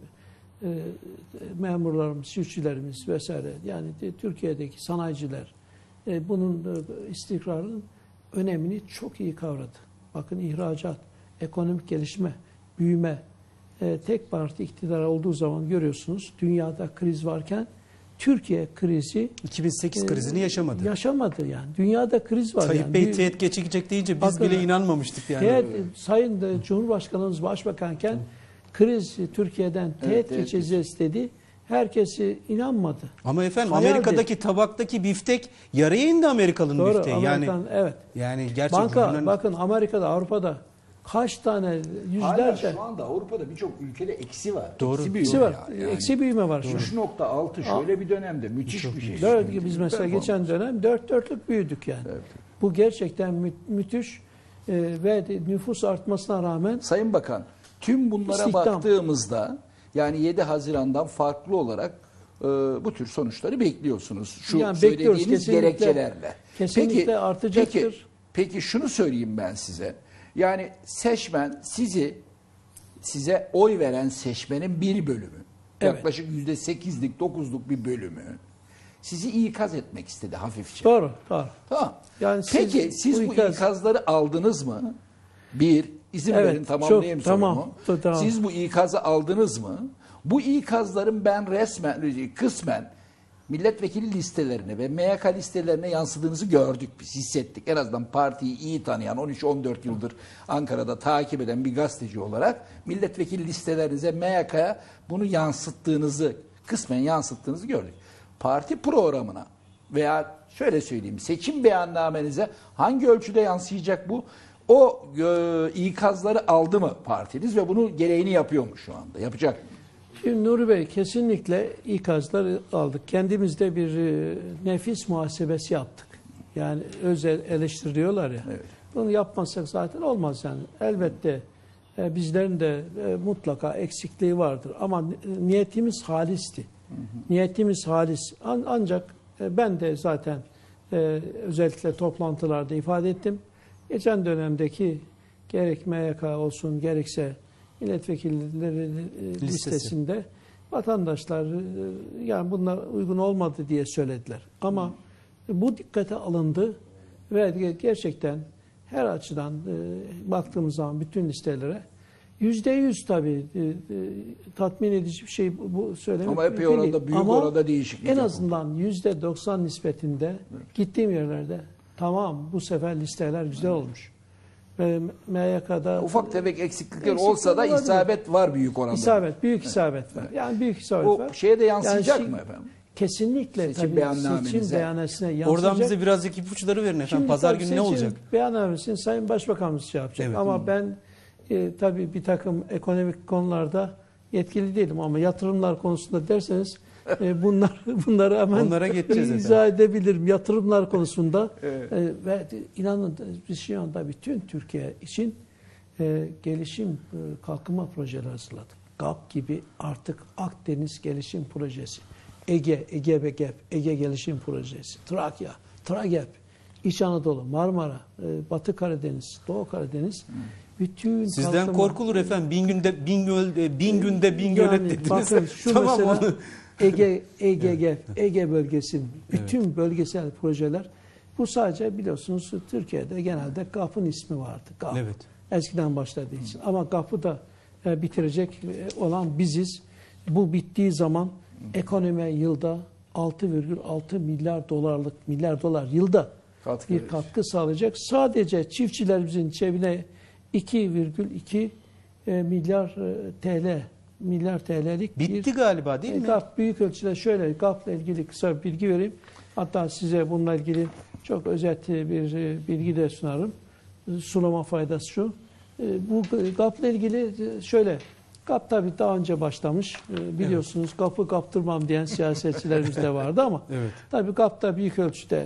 memurlarımız, çiftçilerimiz vesaire yani de, Türkiye'deki sanayiciler e, bunun e, istikrarının önemini çok iyi kavradı. Bakın ihracat, ekonomik gelişme, büyüme e, tek parti iktidar olduğu zaman görüyorsunuz dünyada kriz varken Türkiye krizi iki bin sekiz e, krizini yaşamadı. Yaşamadı yani. Dünyada kriz var. Tayyip yani. Bey Bir- teğet geçecek deyince biz Bakın, bile inanmamıştık yani. Teğet, Sayın da Cumhurbaşkanımız başbakanken kriz Türkiye'den teğet teğet geçeceğiz dedi. Herkesi inanmadı. Ama efendim Hayaldi. Amerika'daki tabaktaki biftek yarıya indi Amerikalı'nın Doğru. bifteği. Yani Amerikan, evet. yani gerçekten Banka, Yunan- bakın Amerika'da, Avrupa'da kaç tane Hala yüzlerce şu anda Avrupa'da birçok ülkede eksi var. Doğru. Eksi büyüme eksi var. ya. Yani Eksi büyüme var şu an. üç nokta altı şöyle bir dönemde müthiş bir şey. Dört, biz mesela Performans. geçen dönem dört dörtlük büyüdük yani. Evet. Bu gerçekten mü- müthiş e, ve de nüfus artmasına rağmen Sayın Bakan, tüm bunlara İstihdam. baktığımızda yani yedi Haziran'dan farklı olarak e, bu tür sonuçları bekliyorsunuz. Şu Yani bekliyoruz, söylediğiniz kesinlikle. gerekçelerle. Kesinlikle artacaktır. Peki, peki şunu söyleyeyim ben size. Yani seçmen sizi size oy veren seçmenin bir bölümü, Evet. yaklaşık yüzde sekizlik dokuzluk bir bölümü sizi ikaz etmek istedi hafifçe. doğru, doğru. Tamam. Yani siz Peki siz bu bu ikaz- ikazları aldınız mı? Bir, izin Evet, verin tamamlayayım çok- tamam, sorumu. tamam. Siz bu ikazı aldınız mı? Bu ikazların ben resmen, kısmen milletvekili listelerine ve M Y K listelerine yansıdığınızı gördük biz, hissettik. En azından partiyi iyi tanıyan, on üç on dört yıldır Ankara'da takip eden bir gazeteci olarak milletvekili listelerinize, M Y K'ya bunu yansıttığınızı, kısmen yansıttığınızı gördük. Parti programına veya şöyle söyleyeyim, seçim beyannamenize hangi ölçüde yansıyacak bu? O e, ikazları aldı mı partiniz ve bunu gereğini yapıyor mu şu anda? Yapacak mı? Şimdi Nuri Bey, kesinlikle ikazları aldık. Kendimiz de bir e, nefis muhasebesi yaptık. Yani özel eleştiriyorlar ya. Evet. Bunu yapmazsak zaten olmaz yani. Elbette e, bizlerin de e, mutlaka eksikliği vardır. Ama e, niyetimiz halisti. Hı hı. Niyetimiz halis. An, ancak e, ben de zaten e, özellikle toplantılarda ifade ettim. Geçen dönemdeki gerek M Y K olsun gerekse milletvekilleri listesi. listesinde vatandaşlar yani bunlar uygun olmadı diye söylediler. Ama bu dikkate alındı ve gerçekten her açıdan e, baktığımız zaman bütün listelere yüzde yüz tabii e, e, tatmin edici bir şey bu söylemek ama epey mümkün oranda değil. büyük Ama oranda değişiklik en yapıldı. azından yüzde doksan nispetinde evet. Gittiğim yerlerde tamam bu sefer listeler güzel evet. olmuş. Ve M Y K'da ufak tefek eksiklikler eksiklik olsa da olabilir. isabet var büyük oranda. İsabet, büyük isabet var. Yani büyük isabet o var. O şeye de yansıyacak yani mı efendim? Kesinlikle seçim tabii beyannamenize. seçim beyannesine yansıyacak. Oradan bize birazcık ipuçları verin efendim. Şimdi Pazar tabii günü ne olacak? Beyannamesini Sayın Başbakanımız şey yapacak. Evet. Ama ben e, tabii bir takım ekonomik konularda yetkili değilim ama yatırımlar konusunda derseniz e, bunlar bunları hemen onlara geçeceğiz izah edebilirim. Yatırımlar konusunda evet. e, ve inanın biz şu anda bütün Türkiye için e, gelişim e, kalkınma projeleri hazırladık. GAP gibi artık Akdeniz Gelişim Projesi, Ege, Ege ve GEP, Ege Gelişim Projesi, Trakya, TRAGEP, İç Anadolu, Marmara, e, Batı Karadeniz, Doğu Karadeniz. Hmm. Bütün sizden kalkınma, korkulur efendim. Bin günde bin göl, bin günde bin gölet yani dediniz. Bakın şu tamam mesela onu. Ege, Ege, GEP, Ege bölgesinin bütün evet. bölgesel projeler. Bu sadece biliyorsunuz Türkiye'de genelde GAP'ın ismi vardı. GAP. Evet. Eskiden başladığı için. Ama GAP'ı da e, bitirecek olan biziz. Bu bittiği zaman ekonomiye yılda altı virgül altı milyar dolarlık milyar dolar yılda katkı bir katkı sağlayacak. Sadece çiftçilerimizin cebine iki virgül iki milyar T L milyar T L'lik bitti bir, galiba değil mi? GAP büyük ölçüde şöyle GAP'la ilgili kısa bir bilgi vereyim. Hatta size bununla ilgili çok özet bir bilgi de sunarım. Sunama faydası şu. Bu GAP'la ilgili şöyle, GAP tabii daha önce başlamış. Biliyorsunuz evet. GAP'ı kaptırmam diyen siyasetçilerimiz de vardı ama evet. tabii GAP da büyük ölçüde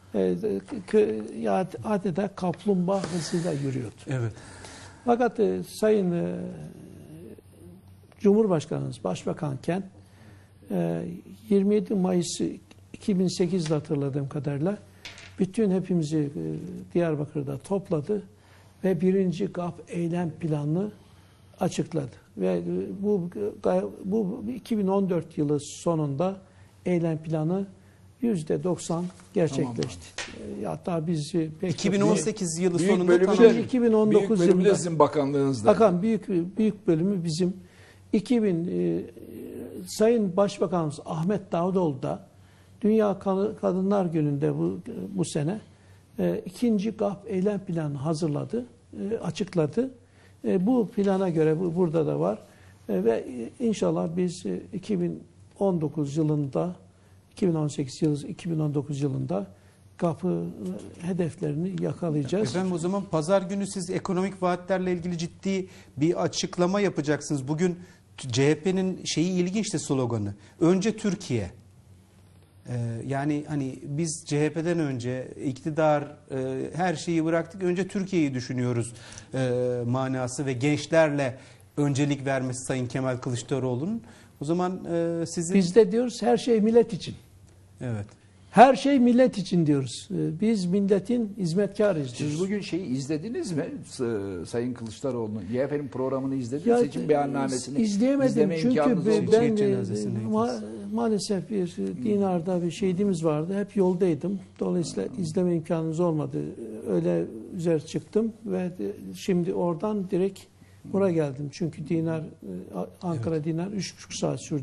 e, adeta kaplumbağa hızıyla yürüyordu. Evet. Fakat e, Sayın e, Cumhurbaşkanımız başbakanken e, yirmi yedi Mayıs iki bin sekiz'de hatırladığım kadarıyla bütün hepimizi e, Diyarbakır'da topladı ve birinci GAP eylem planını açıkladı. Ve bu bu iki bin on dört yılı sonunda eylem planı yüzde doksan gerçekleşti. Tamam. Hatta biz pek iki bin on sekiz yılı büyük sonunda bölümü tamam. de, iki bin on dokuz büyük bölümü yılında de sizin bakanlığınızda. Bakan büyük büyük bölümü bizim iki bin e, Sayın Başbakanımız Ahmet Davutoğlu da Dünya Kadınlar Günü'nde bu bu sene e, ikinci GAP eylem planı hazırladı, e, açıkladı. E, bu plana göre bu, burada da var e, ve inşallah biz e, iki bin on dokuz yılında, iki bin on sekiz yılı, iki bin on dokuz yılında GAP'ı hedeflerini yakalayacağız. Efendim o zaman pazar günü siz ekonomik vaatlerle ilgili ciddi bir açıklama yapacaksınız. Bugün C H P'nin şeyi ilginçti, sloganı. Önce Türkiye. Ee, yani hani biz C H P'den önce iktidar e, her şeyi bıraktık. Önce Türkiye'yi düşünüyoruz e, manası ve gençlerle öncelik vermesi Sayın Kemal Kılıçdaroğlu'nun. O zaman e, sizin... Biz de diyoruz her şey millet için. Evet. Her şey millet için diyoruz. Biz milletin hizmetkarıyız diyoruz. Siz bugün şeyi izlediniz mi? Sayın Kılıçdaroğlu'nun Y H P'nin programını izlediniz mi? Seçim beyannamesini izleyemedim izleme çünkü imkanınız ben, oldu. ben ma maalesef bir Dinar'da bir şehidimiz vardı. Hep yoldaydım. Dolayısıyla izleme imkanımız olmadı. Öyle üzeri çıktım ve şimdi oradan direkt buraya geldim. Çünkü Dinar Ankara evet. Dinar üç buçuk saat sürdü.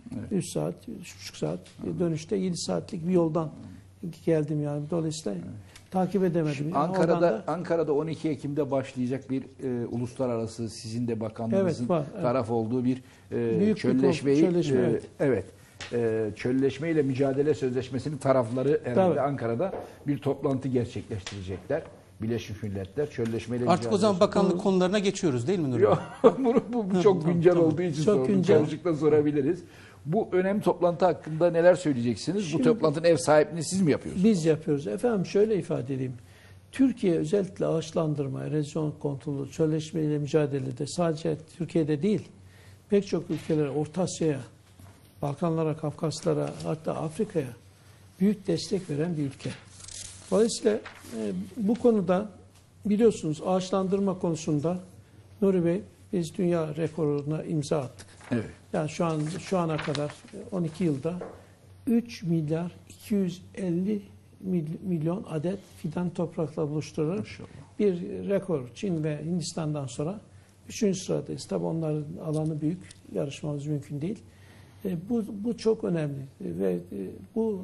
üç saat, üç buçuk saat. Dönüşte yedi saatlik bir yoldan geldim yani. Dolayısıyla takip edemedim. Yani Ankara'da oradan da- Ankara'da on iki Ekim'de başlayacak bir e, uluslararası, sizin de bakanlığınızın Evet, var, evet. taraf olduğu bir e, Büyük bir çölleşmeyi çölleşme, e, evet. evet. E, çölleşmeyle mücadele sözleşmesinin tarafları herhalde Tabii. Ankara'da bir toplantı gerçekleştirecekler. Birleşmiş Milletler çölleşmeyle Artık o zaman mücadele bakanlık konularına geçiyoruz değil mi Nuri Bey? Yok, bunu, bu, bu çok tamam, güncel tamam. olduğu için Çok sordum. güncel. Karışıkla sorabiliriz. Bu önemli toplantı hakkında neler söyleyeceksiniz? Şimdi- bu toplantının ev sahipliğini siz mi yapıyorsunuz? Biz yapıyoruz. Efendim şöyle ifade edeyim. Türkiye özellikle ağaçlandırma, erozyon kontrolü, çölleşmeyle mücadelede sadece Türkiye'de değil, pek çok ülkelere, Orta Asya'ya, Balkanlara, Kafkaslara, hatta Afrika'ya büyük destek veren bir ülke. Dolayısıyla e, bu konuda biliyorsunuz ağaçlandırma konusunda Nuri Bey biz dünya rekoruna imza attık. Evet. Yani şu an şu ana kadar on iki yılda üç milyar iki yüz elli mil- milyon adet fidan toprakla buluşturarak Maşallah. bir rekor. Çin ve Hindistan'dan sonra üçüncü sıradayız. Tabii onların alanı büyük. Yarışmamız mümkün değil. E, bu, bu çok önemli ve e, bu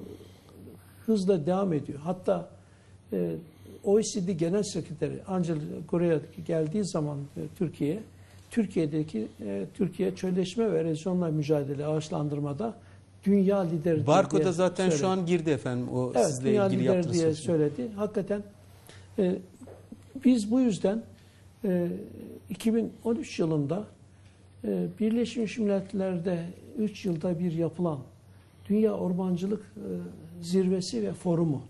hızla devam ediyor. Hatta e, O E C D Genel Sekreteri Angel Gurria geldiği zaman e, Türkiye'ye, Türkiye'deki e, Türkiye çölleşme ve erozyonla mücadele, ağaçlandırmada dünya lideri Barko'da diye zaten söyledi. şu an girdi efendim o Evet, sizle dünya ilgili lideri yaptığı diye çalışma. söyledi. Hakikaten e, biz bu yüzden e, iki bin on üç yılında e, Birleşmiş Milletler'de üç yılda bir yapılan Dünya Ormancılık e, Zirvesi ve Forumu.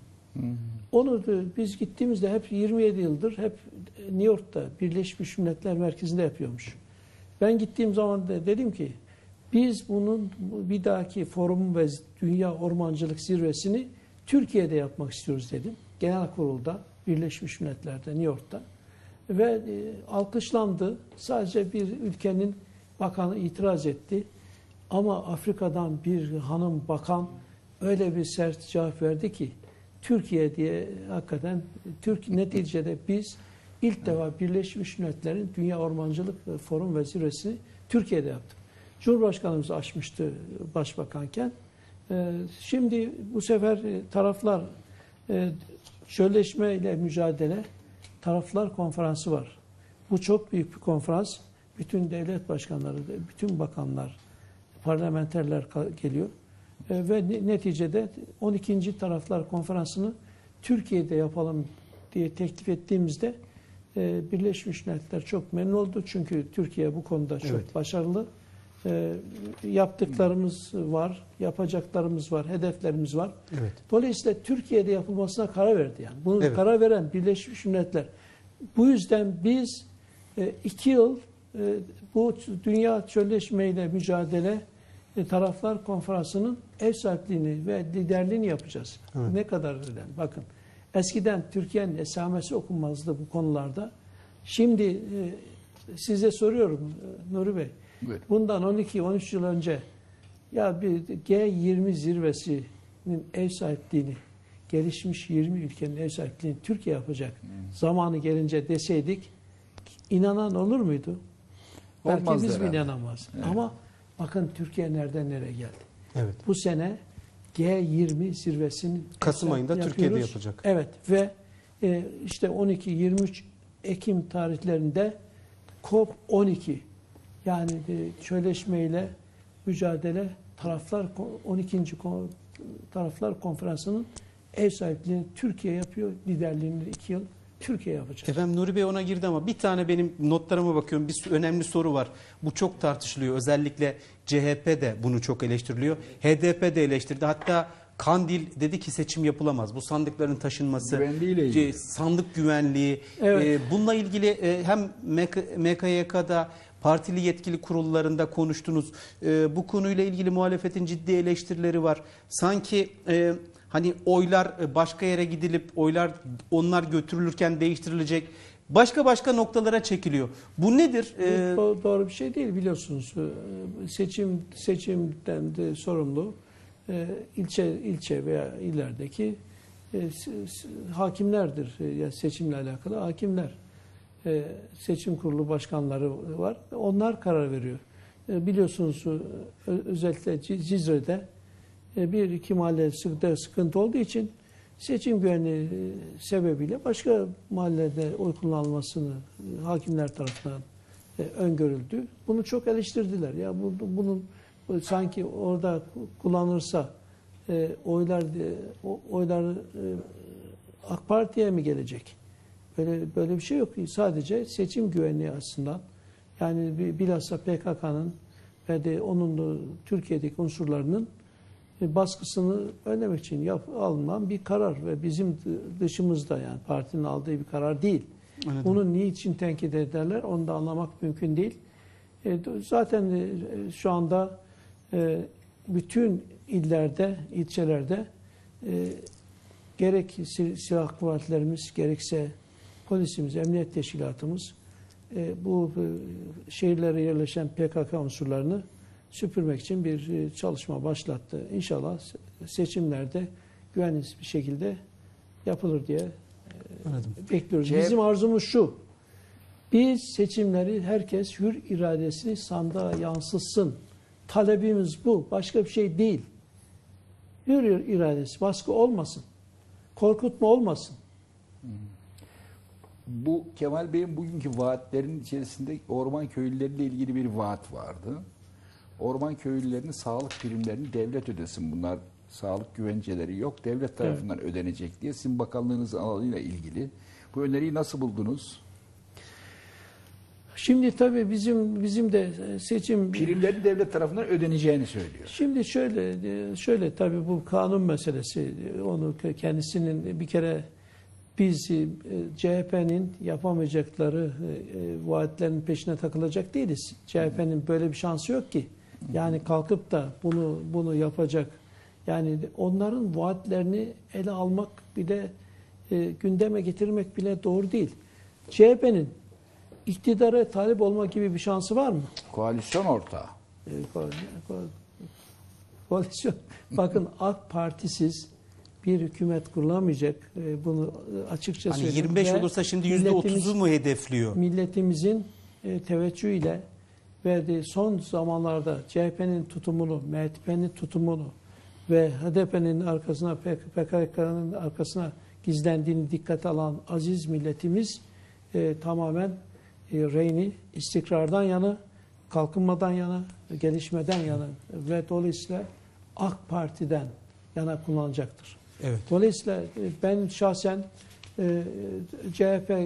Onu da biz gittiğimizde hep yirmi yedi yıldır hep New York'ta Birleşmiş Milletler Merkezi'nde yapıyormuş. Ben gittiğim zaman da dedim ki biz bunun bir dahaki forum ve Dünya Ormancılık Zirvesini Türkiye'de yapmak istiyoruz dedim. Genel Kurul'da Birleşmiş Milletler'de New York'ta. Ve e, alkışlandı. Sadece bir ülkenin bakanı itiraz etti. Ama Afrika'dan bir hanım bakan öyle bir sert cevap verdi ki Türkiye diye hakikaten Türk neticede biz ilk defa Birleşmiş Milletler'in Dünya Ormancılık Forum ve Zirvesini Türkiye'de yaptık. Cumhurbaşkanımız açmıştı başbakanken. Ee, Şimdi bu sefer e, taraflar e, çölleşme ile mücadele taraflar konferansı var. Bu çok büyük bir konferans. Bütün devlet başkanları, bütün bakanlar, parlamenterler ka- geliyor. E, Ve ne- neticede on ikinci taraflar konferansını Türkiye'de yapalım diye teklif ettiğimizde e, Birleşmiş Milletler çok memnun oldu. Çünkü Türkiye bu konuda çok Evet. başarılı. E, yaptıklarımız var, yapacaklarımız var, hedeflerimiz var. Evet. Dolayısıyla Türkiye'de yapılmasına karar verdi yani. Bunu Evet. karar veren Birleşmiş Milletler. Bu yüzden biz e, iki yıl e, bu dünya çölleşmeyle mücadele e, taraflar konferansının ev sahipliğini ve liderliğini yapacağız. Evet. Ne kadar önemli. Bakın eskiden Türkiye'nin esamesi okunmazdı bu konularda. Şimdi e, size soruyorum e, Nuri Bey. Buyurun. Bundan on iki on üç yıl önce ya bir G yirmi zirvesinin ev sahipliğini, gelişmiş yirmi ülkenin ev sahipliğini Türkiye yapacak zamanı gelince deseydik inanan olur muydu? Belki Olmazdı biz bile herhalde. inanamaz. Evet. Ama bakın Türkiye nereden nereye geldi. Evet. Bu sene G yirmi zirvesinin Kasım ev ayında sahipliğini Türkiye'de yapıyoruz. yapılacak. Evet ve e, işte on iki yirmi üç Ekim tarihlerinde COP on iki yani e, çölleşmeyle mücadele taraflar on ikinci Ko- taraflar konferansının ev sahipliğini Türkiye yapıyor. Liderliğini iki yıl Türkiye yapacak. Efendim Nuri Bey ona girdi ama bir tane benim notlarıma bakıyorum. Bir önemli soru var. Bu çok tartışılıyor. Özellikle C H P de bunu çok eleştiriliyor. H D P de eleştirdi. Hatta Kandil dedi ki seçim yapılamaz. Bu sandıkların taşınması, Güvenliğiyle ilgili. e, sandık güvenliği. Evet. e, Bununla ilgili e, hem M K Y K'da partili yetkili kurullarında konuştunuz. E, Bu konuyla ilgili muhalefetin ciddi eleştirileri var. Sanki e, hani oylar başka yere gidilip oylar onlar götürülürken değiştirilecek. Başka başka noktalara çekiliyor. Bu nedir? Bu E, do- doğru bir şey değil biliyorsunuz. Ee, Seçim seçimden de sorumlu e, ilçe ilçe veya illerdeki e, s- s- hakimlerdir. E, Yani seçimle alakalı hakimler. E, Seçim kurulu başkanları var. Onlar karar veriyor. E, biliyorsunuz e, özellikle C- Cizre'de e, bir iki mahallede sıkıntı olduğu için seçim güvenliği e, sebebiyle başka mahallede oy kullanılmasını e, hakimler tarafından e, öngörüldü. Bunu çok eleştirdiler. Ya bu, bunun e, sanki orada kullanılırsa e, oylar e, o- oylar e, AK Parti'ye mi gelecek? Böyle böyle bir şey yok. Sadece seçim güvenliği açısından, yani bi- bilhassa P K K'nın ve de onun da Türkiye'deki unsurlarının e, baskısını önlemek için yap, alınan bir karar ve bizim dı- dışımızda, yani partinin aldığı bir karar değil. Anladım. Bunu niçin tenkit ederler onu da anlamak mümkün değil. E, d- zaten e, şu anda e, bütün illerde, ilçelerde e, gerek sil- silah kuvvetlerimiz, gerekse polisimiz, emniyet teşkilatımız e, bu e, şehirlere yerleşen P K K unsurlarını süpürmek için bir e, çalışma başlattı. İnşallah se- seçimlerde güvenli bir şekilde yapılır diye Anladım. bekliyoruz. C H P Bizim arzumuz şu: biz seçimleri, herkes hür iradesini sandığa yansıtsın. Talebimiz bu. Başka bir şey değil. Hür iradesi, baskı olmasın. Korkutma olmasın. Bu Kemal Bey'in bugünkü vaatlerinin içerisinde orman köylüleriyle ilgili bir vaat vardı. Orman köylülerinin sağlık primlerini devlet ödesin. Bunlar sağlık güvenceleri yok. Devlet tarafından ödenecek diye sizin bakanlığınızın alanıyla ilgili. Bu öneriyi nasıl buldunuz? Şimdi tabii bizim bizim de seçim Primlerin devlet tarafından ödeneceğini söylüyor. Şimdi şöyle şöyle tabii bu kanun meselesi, onu kendisinin bir kere biz e, C H P'nin yapamayacakları e, vaatlerin peşine takılacak değiliz. C H P'nin böyle bir şansı yok ki. Yani kalkıp da bunu bunu yapacak. Yani onların vaatlerini ele almak bile e, gündeme getirmek bile doğru değil. C H P'nin iktidara talip olma gibi bir şansı var mı? Koalisyon ortağı. E, ko- ko- Koalisyon. Bakın AK Partisiz bir hükümet kurulamayacak. E, Bunu açıkça Hani söyleyeyim. yirmi beş Ve olursa şimdi yüzde otuzu milletimiz- mu hedefliyor? Milletimizin e, teveccühüyle verdiği son zamanlarda C H P'nin tutumunu, M H P'nin tutumunu ve H D P'nin arkasına, P K K'nın arkasına gizlendiğini dikkate alan aziz milletimiz e, tamamen e, reyni istikrardan yana, kalkınmadan yana, gelişmeden yana ve dolayısıyla AK Parti'den yana kullanacaktır. Evet. Dolayısıyla e, ben şahsen e, C H P e,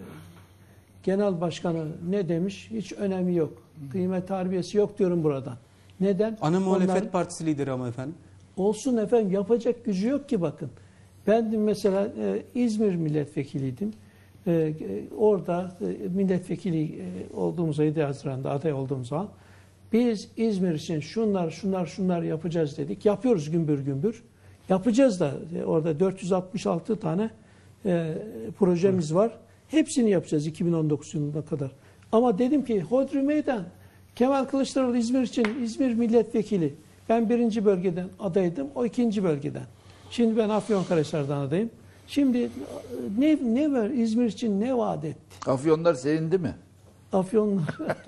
Genel Başkanı ne demiş hiç önemi yok. Kıymet harbiyesi yok diyorum buradan. Neden? Ana muhalefet Onlar- partisi lideri ama efendim. Olsun efendim, yapacak gücü yok ki bakın. Ben de mesela e, İzmir milletvekiliydim. E, e, orada e, milletvekili e, olduğumuz yedi Haziran'da aday olduğum zaman biz İzmir için şunlar şunlar şunlar yapacağız dedik. Yapıyoruz gümbür gümbür. Yapacağız da e, orada dört yüz altmış altı tane e, projemiz var. Hepsini yapacağız iki bin on dokuz yılına kadar. Ama dedim ki hodri meydan. Kemal Kılıçdaroğlu İzmir için İzmir milletvekili. Ben birinci bölgeden adaydım, o ikinci bölgeden. Şimdi ben Afyonkarahisar'dan adayım. Şimdi ne ne var İzmir için ne vaat etti? Afyonlar sevindi mi? Afyon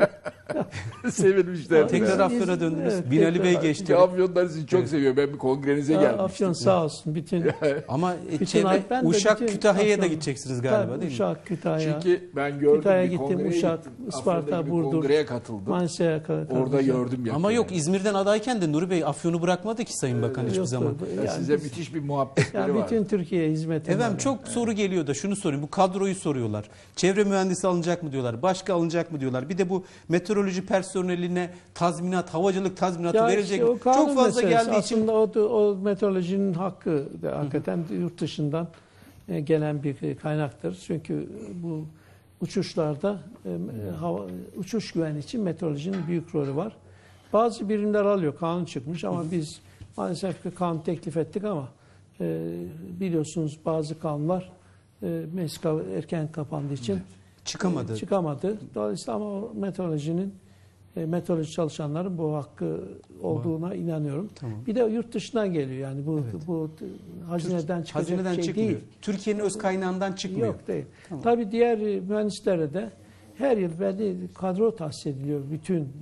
Sevinmişler. Tekrar İzmir- Afyon'a döndünüz. evet, Binali Bey tekrar- geçti. Çünkü Afyonlar sizi çok seviyor. Ben bir kongrenize gelmiştim. Afyon sağ olsun bütün Ama e, bütün çevre, ben de Uşak, bütün Kütahya'ya da Afyon- gideceksiniz galiba Tabii, değil mi? Uşak, Kütahya, Çünkü ben gördüm Kütahya'ya bir gittim, kongreye Uşak, gittim. Isparta, Afyon'da bir Burdur, kongreye katıldım. Manisa'ya kadar. Orada gördüm ya. Ama yok, İzmir'den adayken de Nuri Bey Afyon'u bırakmadı ki Sayın Bakan hiçbir Yoktu. zaman. Ya Yani size biz- müthiş bir muhabbetleri yani var. bütün Türkiye'ye hizmet eden. Efendim çok soru geliyor da şunu sorayım. Bu kadroyu soruyorlar. Çevre mühendisi alınacak mı diyorlar. Başka alınacak mı diyorlar. Bir de bu meteoroloji personeline tazminat, havacılık tazminatı Ya verilecek işte mi? o kanun Çok fazla meselesi. geldiği için Aslında o, o meteorolojinin hakkı da hakikaten yurt dışından e, gelen bir kaynaktır. Çünkü bu uçuşlarda e, hava, uçuş güvenliği için meteorolojinin büyük rolü var. Bazı birimler alıyor. Kanun çıkmış ama biz maalesef ki kanun teklif ettik ama e, biliyorsunuz bazı kanunlar e, meclis erken kapandığı için çıkamadı. e, çıkamadı. Dolayısıyla ama o meteorolojinin e, meteoroloji çalışanların bu hakkı olduğuna inanıyorum. Tamam. Bir de yurt dışından geliyor yani bu Evet. bu hazineden çıkacak Hazineden şey çıkmıyor. değil. Türkiye'nin öz kaynağından çıkmıyor. Yok değil. Tamam. Tabii diğer e, mühendislere de her yıl belli kadro tahsis ediliyor bütün e,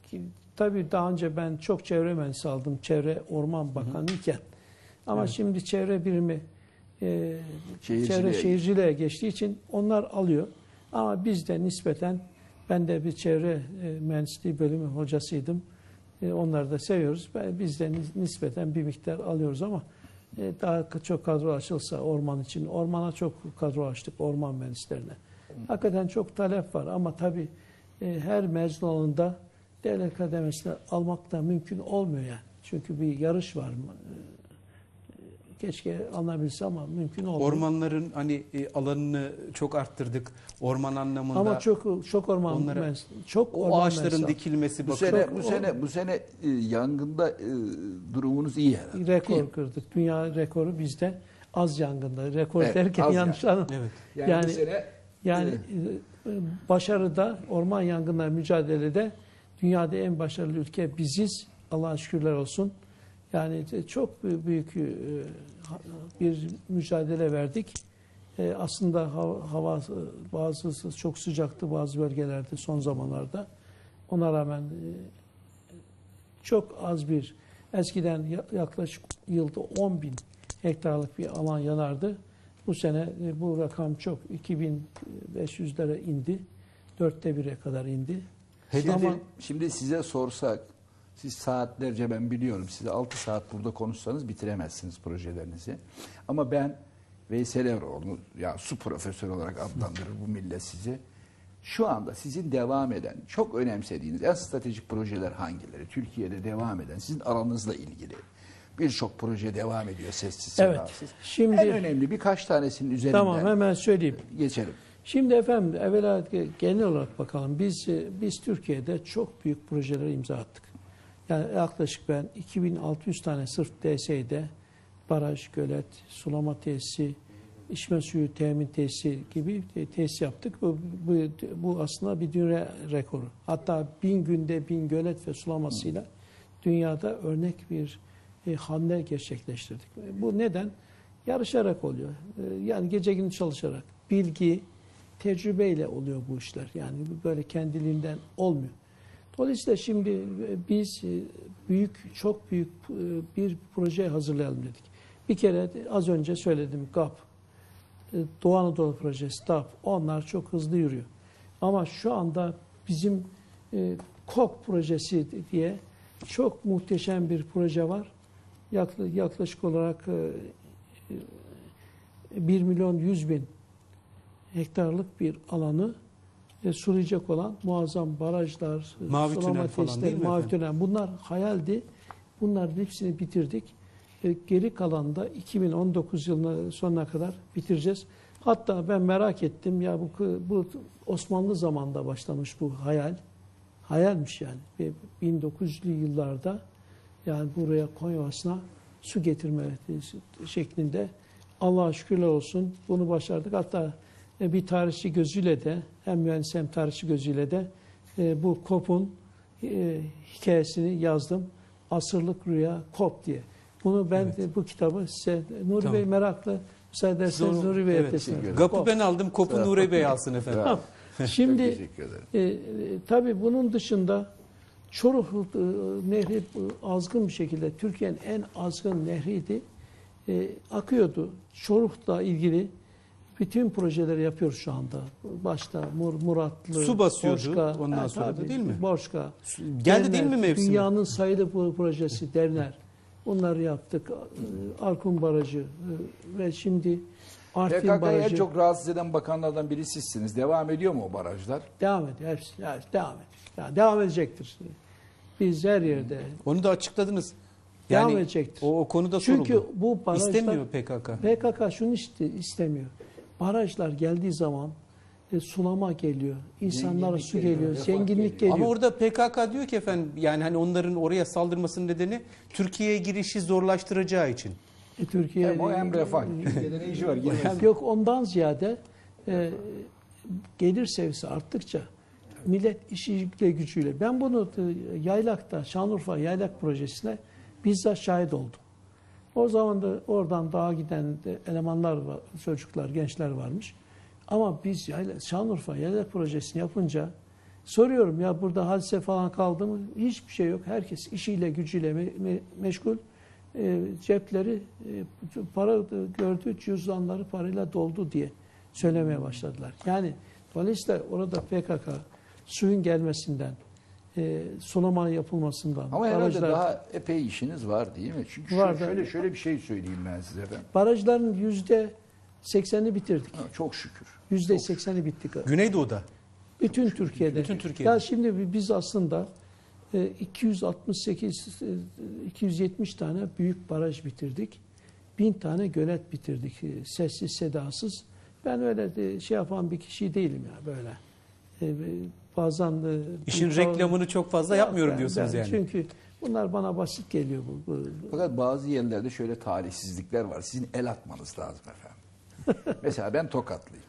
ki, tabii daha önce ben çok çevre mühendisi aldım. Çevre Orman Bakanı iken. Ama Evet. şimdi çevre birimi e, Şehirciliğe çevre şehirciliğe geçtiği için onlar alıyor. Ama biz de nispeten, ben de bir çevre e, mühendisliği bölümü hocasıydım. E, onları da seviyoruz. Ben, biz de nis- nispeten bir miktar alıyoruz ama e, daha çok kadro açılsa orman için, ormana çok kadro açtık, orman mühendislerine. Hakikaten çok talep var ama tabii e, her mezun olanında devlet kademesine almak da mümkün olmuyor yani. Çünkü bir yarış var. E, Keşke alınabilse ama mümkün olmuyor. Ormanların hani e, alanını çok arttırdık. Orman anlamında. Ama çok çok orman onlara- mühendisi- çok o orman ağaçların mühendisi- dikilmesi Bu bakın. sene Çok- bu sene bu sene e, yangında e, durumunuz iyi herhalde. rekor kırdık. Dünya rekoru bizde az yangında. Rekor Evet, derken az yanlış yani. anladım. Evet. Yani, Yani- bu sene Yani e, e, başarıda, orman yangınları mücadelede dünyada en başarılı ülke biziz. Allah'a şükürler olsun. Yani de çok büyük e, bir mücadele verdik. E, Aslında hava, hava e, bazısı çok sıcaktı bazı bölgelerde son zamanlarda. Ona rağmen e, çok az bir, eskiden ya- yaklaşık yılda on bin hektarlık bir alan yanardı. Bu sene e, bu rakam çok, iki bin beş yüzlere indi. Dörtte bire kadar indi. Şimdi, Ama- şimdi size sorsak, siz saatlerce, ben biliyorum, size altı saat burada konuşsanız bitiremezsiniz projelerinizi. Ama ben Veysel Eroğlu, ya su profesörü olarak adlandırır bu millet sizi. Şu anda sizin devam eden, çok önemsediğiniz en stratejik projeler hangileri? Türkiye'de devam eden, sizin alanınızla ilgili. Birçok proje devam ediyor sessiz Evet. sedasız. Şimdi En önemli birkaç tanesinin üzerinden tamam, hemen söyleyeyim. geçelim. Şimdi efendim evvela genel olarak bakalım. Biz biz Türkiye'de çok büyük projelere imza attık. Yani yaklaşık ben iki bin altı yüz tane sırf D S'de baraj, gölet, sulama tesisi, içme suyu temin tesisi gibi tesis yaptık. Bu, bu, bu aslında bir dünya rekoru. Hatta bin günde bin gölet ve sulamasıyla dünyada örnek bir e, hamle gerçekleştirdik. Bu neden? Yarışarak oluyor. E, yani gece gündüz çalışarak. Bilgi, tecrübeyle oluyor bu işler. Yani böyle kendiliğinden olmuyor. Dolayısıyla şimdi biz büyük, çok büyük bir proje hazırlayalım dedik. Bir kere az önce söyledim, G A P, Doğu Anadolu Projesi, D A P, onlar çok hızlı yürüyor. Ama şu anda bizim KOK projesi diye çok muhteşem bir proje var. Yaklaşık olarak bir milyon yüz bin hektarlık bir alanı e, sulayacak olan muazzam barajlar, Mavi sulama tünel falan tesisleri, değil mi mavi efendim? tünel. Bunlar hayaldi. Bunların hepsini bitirdik. E, geri kalan da iki bin on dokuz yılına sonuna kadar bitireceğiz. Hatta ben merak ettim ya bu bu Osmanlı zamanında başlamış bu hayal. Hayalmiş yani. Ve bin dokuz yüzlü yıllarda yani buraya Konya Ovası'na su getirme şeklinde Allah'a şükürler olsun bunu başardık. Hatta bir tarihçi gözüyle de hem mühendis hem tarihçi gözüyle de e, bu K O P'un e, hikayesini yazdım. Asırlık Rüya K O P diye. Bunu ben Evet. de, bu kitabı size Nuri Tamam. Bey meraklı müsaade ederseniz Siz onu- Nuri Bey'e evet, teslim teşekkür edin. ederim. Gap'ı ben aldım, Kop'u Evet. Nuri Bey alsın efendim. Bravo. Şimdi Çok teşekkür ederim. e, e, tabii bunun dışında Çoruh e, Nehri e, azgın bir şekilde Türkiye'nin en azgın nehriydi. E, akıyordu. Çoruh'la ilgili bütün projeleri yapıyoruz şu anda. Başta Mur, Muratlı, Su basıyordu Borçka, ondan ha, sonra da tabii, değil mi? Borçka. Geldi değil mi Derner, mevsimi? Dünyanın sayılı bu projesi Derner. Bunları yaptık. E, Arkun Barajı e, ve şimdi Artvin P K K'yı en Barajı. çok rahatsız eden bakanlardan biri sizsiniz. Devam ediyor mu o barajlar? Devam ediyor. Hepsi, hepsi devam ediyor. Yani devam edecektir. Biz her yerde Onu da açıkladınız. devam Yani edecektir. o, o konuda Çünkü soruldu. bu barajlar İstemiyor P K K. P K K şunu iste, istemiyor. Barajlar geldiği zaman e, sulama geliyor. İnsanlara Zenginlik su geliyor, geliyor. refah Zenginlik geliyor. geliyor. Ama orada P K K diyor ki efendim yani hani onların oraya saldırmasının nedeni Türkiye'ye girişi zorlaştıracağı için. E, Türkiye Hem o hem refah. Türkiye'de ne işi var? Giremez. Yok ondan ziyade e, gelir seviyesi arttıkça millet işiyle gücüyle. Ben bunu e, Yaylak'ta, Şanlıurfa Yaylak projesine bizzat şahit oldum. O zaman da oradan dağa giden de elemanlar var, çocuklar, gençler varmış. Ama biz Yaylak, Şanlıurfa Yaylak projesini yapınca Soruyorum ya burada hadise falan kaldı mı? Hiçbir şey yok. Herkes işiyle gücüyle me- me- meşgul. E, cepleri e, para gördü, cüzdanları parayla doldu diye söylemeye başladılar. Yani dolayısıyla orada P K K suyun gelmesinden, e, sulama yapılmasından, Ama herhalde barajlar, daha epey işiniz var değil mi? Çünkü Var şöyle, da- şöyle şöyle bir şey söyleyeyim ben size efendim. barajların yüzde seksenini bitirdik. Ha, çok şükür. Yüzde sekseni bittik. Güneydoğu'da. Bütün Türkiye'de. Bütün Türkiye'de. Ya şimdi biz aslında e, iki yüz altmış sekiz, e, iki yüz yetmiş tane büyük baraj bitirdik. bin tane gölet bitirdik. E, Sessiz, sedasız. Ben öyle de şey yapan bir kişi değilim ya böyle. E, Bazen de... İşin bu- reklamını çok fazla Yok, yapmıyorum ben- diyorsunuz ben yani. Çünkü bunlar bana basit geliyor. Bu, bu- Fakat bazı yerlerde şöyle talihsizlikler var. Sizin el atmanız lazım efendim. Mesela ben Tokatlıyım.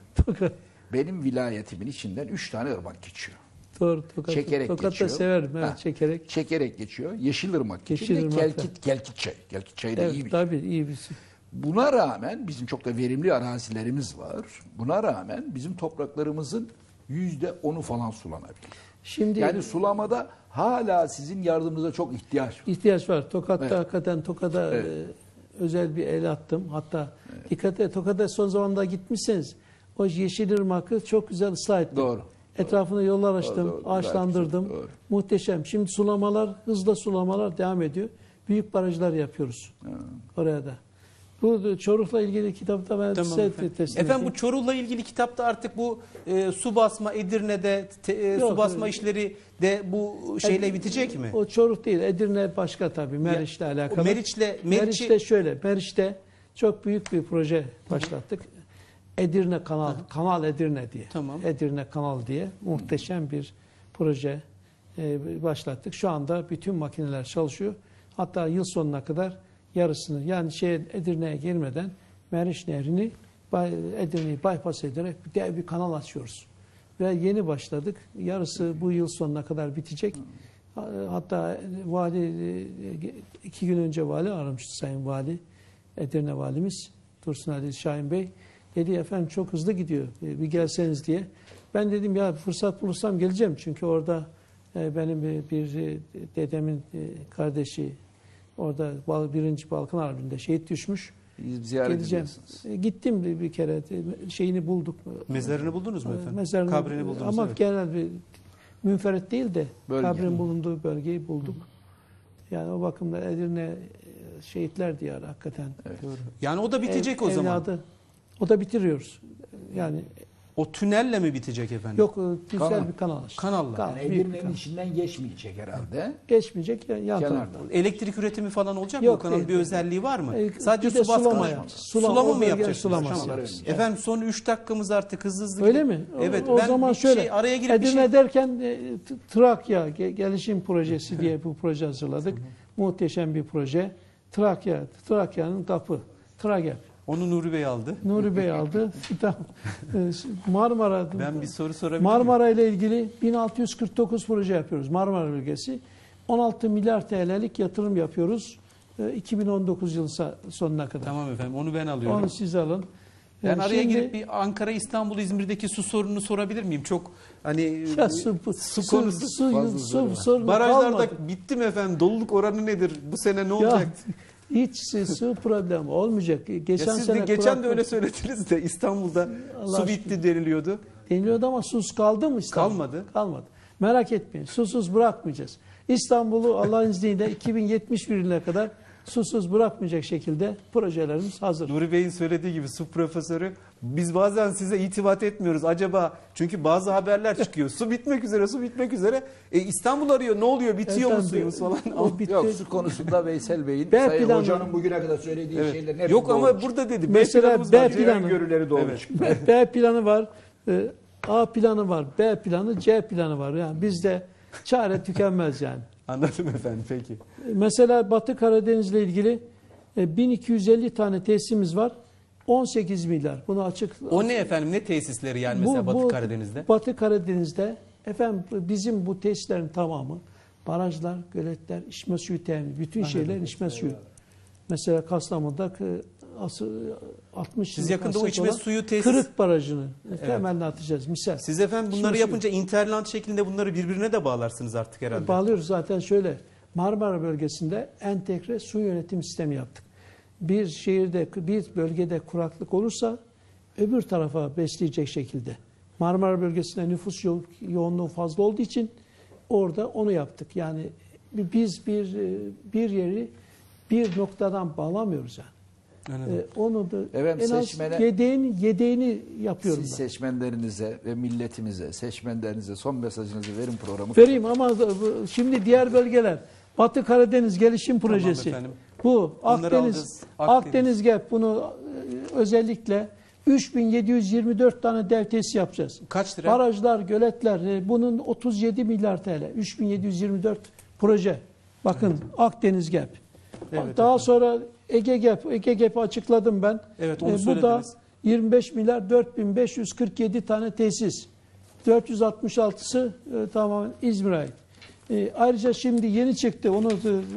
Benim vilayetimin içinden üç tane ırmak geçiyor. Doğru. Tokat, Çekerek Tokat'ta geçiyor. severim. Evet, Ha. çekerek. Çekerek geçiyor. Yeşilırmak geçiyor. Bir de Yeşilırmak, Kelkit, Kelkit çayı. Kelkit çayı da Evet, iyi bir tabii iyi bir şey. Buna rağmen bizim çok da verimli arazilerimiz var. Buna rağmen bizim topraklarımızın yüzde onu falan sulanabilir. Şimdi Yani sulamada hala sizin yardımınıza çok ihtiyaç var. ihtiyaç var. Tokat'ta Evet. hakikaten Tokat'a Evet. e, özel bir el attım. Hatta dikkat et, Tokat'a son zamanlarda gitmişseniz o Yeşilırmak'ı çok güzel ıslah ettim. Doğru. Etrafına yollar açtım, Doğru, doğru. ağaçlandırdım. Güzel, doğru. Muhteşem. Şimdi sulamalar, hızla sulamalar devam ediyor. Büyük barajlar yapıyoruz oraya da. Bu Çoruh'la ilgili kitapta ben Tamam size efendim. teslim Efendim bu edeyim. Çoruh'la ilgili kitapta artık bu e, su basma Edirne'de te- e, Yok, su basma e, işleri de bu şeyle Ed- bitecek mi? O Çoruh değil, Edirne başka tabii. Meriç'le alakalı. O Meriç'le Meriç'i Meriç'te şöyle, Meriç'te çok büyük bir proje başlattık. Edirne Kanal, Kanal Edirne diye. Tamam. Edirne Kanal diye muhteşem bir proje e, başlattık. Şu anda bütün makineler çalışıyor. Hatta yıl sonuna kadar yarısını, yani şey Edirne'ye girmeden Meriç Nehri'ni bay- Edirne'yi bypass ederek bir dev bir kanal açıyoruz. Ve yeni başladık. Yarısı bu yıl sonuna kadar bitecek. Hatta vali e, iki gün önce vali aramıştı, Sayın Vali. Edirne valimiz Dursun Ali Şahin Bey. Dedi efendim çok hızlı gidiyor. Bir gelseniz diye. Ben dedim ya fırsat bulursam geleceğim. Çünkü orada e, benim bir, bir e, dedemin e, kardeşi orada Bal- birinci Balkan Harbi'nde şehit düşmüş. Biz ziyaret Geleceğim. ediyorsunuz. E, Gittim bir, bir kere. E, Şeyini bulduk. mezarını buldunuz mu efendim? Mezarını, Kabrini buldunuz. ama evet. genel bir münferit değil de Bölge. kabrin bulunduğu bölgeyi bulduk. Yani o bakımda Edirne e, şehitler diyarı hakikaten. Doğru. Yani o da bitecek Ev- o zaman. evladı. O da bitiriyoruz. Yani O tünelle mi bitecek efendim? yok e, güzel Kanal. bir kanal. işte. Kanalla. Kanal, Yani büyük bir Edirne'nin kanal. içinden geçmeyecek herhalde. Geçmeyecek ya, yan Kenarda. tarafta. Elektrik üretimi falan olacak mı? Yok, Bu kanalın değil, bir değil. özelliği var mı? E, Sadece bir de su baskını. sulama yapacağız. Sulama, Sulama o mı bölge yapacaksınız? sulaması Tamam. yapacağız. Efendim son üç dakikamız artık hızlı hızlı Öyle gidip- mi? O- Evet. O, ben zaman bir şöyle. şey, araya girip bir Edirne şey... derken e, T- Trakya ge- gelişim projesi diye bu proje hazırladık. Muhteşem bir proje. Trakya, Trakya'nın kapı. Trakya. Onu Nuri Bey aldı. Nuri Bey aldı. Tamam. E, Marmara. Ben bir soru sorabilir miyim? Marmara ile ilgili bin altı yüz kırk dokuz proje yapıyoruz. Marmara bölgesi. on altı milyar T L'lik yatırım yapıyoruz. E, iki bin on dokuz yılı sa- sonuna kadar. Tamam efendim onu ben alıyorum. Onu siz alın. Ben E, araya şimdi- girip bir Ankara, İstanbul, İzmir'deki su sorununu sorabilir miyim? Çok hani Ya su, su su, konusu. su, fazla su, sorun var. sorunu Barajlarda kalmadı. bitti mi efendim? Doluluk oranı nedir? Bu sene ne Ya, olacak? hiç su problemi olmayacak. Ya Geçen siz de sene geçen de kuraklık öyle söylediniz de İstanbul'da Allah su aşkına. bitti deniliyordu. deniliyordu ama sus kaldı mı İstanbul? Kalmadı. Kalmadı. Merak etmeyin. Susuz bırakmayacağız. İstanbul'u Allah'ın izniyle iki bin yetmiş bir yılına kadar susuz bırakmayacak şekilde projelerimiz hazır. Nuri Bey'in söylediği gibi su profesörü biz bazen size itibat etmiyoruz. Acaba çünkü bazı haberler çıkıyor. Su bitmek üzere, su bitmek üzere. E, İstanbul arıyor. Ne oluyor? Bitiyor mu Efendim, suyumuz falan? o bitti. Yok su konusunda Veysel Bey'in B Sayın planı- Hoca'nın bugüne kadar söylediği Evet. şeylerin hepsi Yok doğru. ama burada dedi. B Mesela planımız B var. planı. Öngörüleri doğru. Evet. B planı var, e, A planı var, B planı, C planı var. Yani bizde çare tükenmez yani. Anladım efendim peki. Mesela Batı Karadeniz ile ilgili e, bin iki yüz elli tane tesisimiz var. on sekiz milyar. Bunu açık. O ne efendim? Ne tesisleri yani Bu- mesela Batı bu Karadeniz'de? Batı Karadeniz'de efendim bizim bu tesislerin tamamı barajlar, göletler, içme suyu temin, bütün şeyler içme suyu. Mesela Kastamonu'da e, ası- altmış Siz yıllık yakında o hasret içme olan suyu tesis- Kırık Barajı'nı temelini atacağız misal. Siz efendim bunları Şimdi- yapınca interland şeklinde bunları birbirine de bağlarsınız artık herhalde. Bağlıyoruz zaten şöyle. Marmara bölgesinde entegre su yönetim sistemi yaptık. Bir şehirde, bir bölgede kuraklık olursa öbür tarafa besleyecek şekilde. Marmara bölgesinde nüfus yo- yoğunluğu fazla olduğu için orada onu yaptık. Yani biz bir bir yeri bir noktadan bağlamıyoruz yani. Anladım. Ee, onu da Efendim, en az seçmene- yedeğini, yedeğini yapıyorum Siz ben. seçmenlerinize ve milletimize, seçmenlerinize son mesajınızı verin programı. Vereyim ama bu- şimdi diğer bölgeler Batı Karadeniz Gelişim Projesi. efendim. Bu Onları Akdeniz alacağız. Akdeniz, Akdeniz Gap bunu e, özellikle üç bin yedi yüz yirmi dört tane dev tesis yapacağız. Kaç lira? Barajlar, göletler e, bunun otuz yedi milyar T L. üç bin yedi yüz yirmi dört proje. Bakın Akdeniz Gap. Evet, Daha efendim. sonra Ege Gap, Ege Gap'ı açıkladım ben. Evet, onu E, bu da söylediniz. yirmi beş milyar dört bin beş yüz kırk yedi tane tesis. dört yüz altmış altısı e, tamamen İzmir'e ait. E, ayrıca şimdi yeni çıktı. Onu da, e,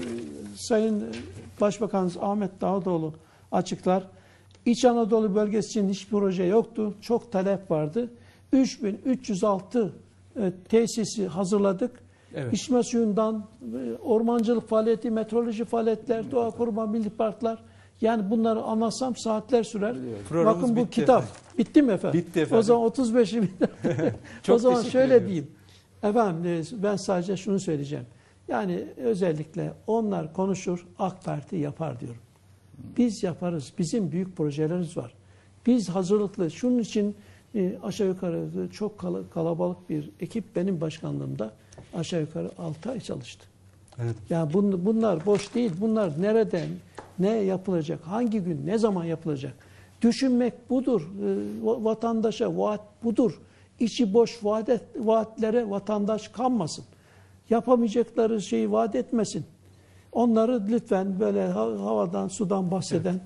Sayın Başbakanımız Ahmet Davutoğlu açıklar. İç Anadolu bölgesi için hiç proje yoktu. Çok talep vardı. üç bin üç yüz altı e, tesisi hazırladık. Evet. İçme suyundan e, ormancılık faaliyeti, meteoroloji faaliyetler, doğa koruma, milli parklar. Yani bunları anlatsam saatler sürer. Programımız Bakın bu bitti kitap. efendim. Bitti mi efendim? Bitti efendim. O zaman otuz beş bin. Çok o zaman teşekkür şöyle ediyoruz. diyeyim. Efendim e, ben sadece şunu söyleyeceğim. Yani özellikle onlar konuşur, AK Parti yapar diyorum. Biz yaparız. Bizim büyük projelerimiz var. Biz hazırlıklı. Şunun için e, aşağı yukarı çok kala- kalabalık bir ekip benim başkanlığımda aşağı yukarı altı ay çalıştı. Evet. Yani bun- bunlar boş değil. Bunlar nereden, ne yapılacak, hangi gün, ne zaman yapılacak? Düşünmek budur. E, va- vatandaşa vaat budur. İçi boş vaat et- vaatlere vatandaş kanmasın. Yapamayacakları şeyi vaat etmesin. Onları lütfen böyle ha- havadan, sudan bahseden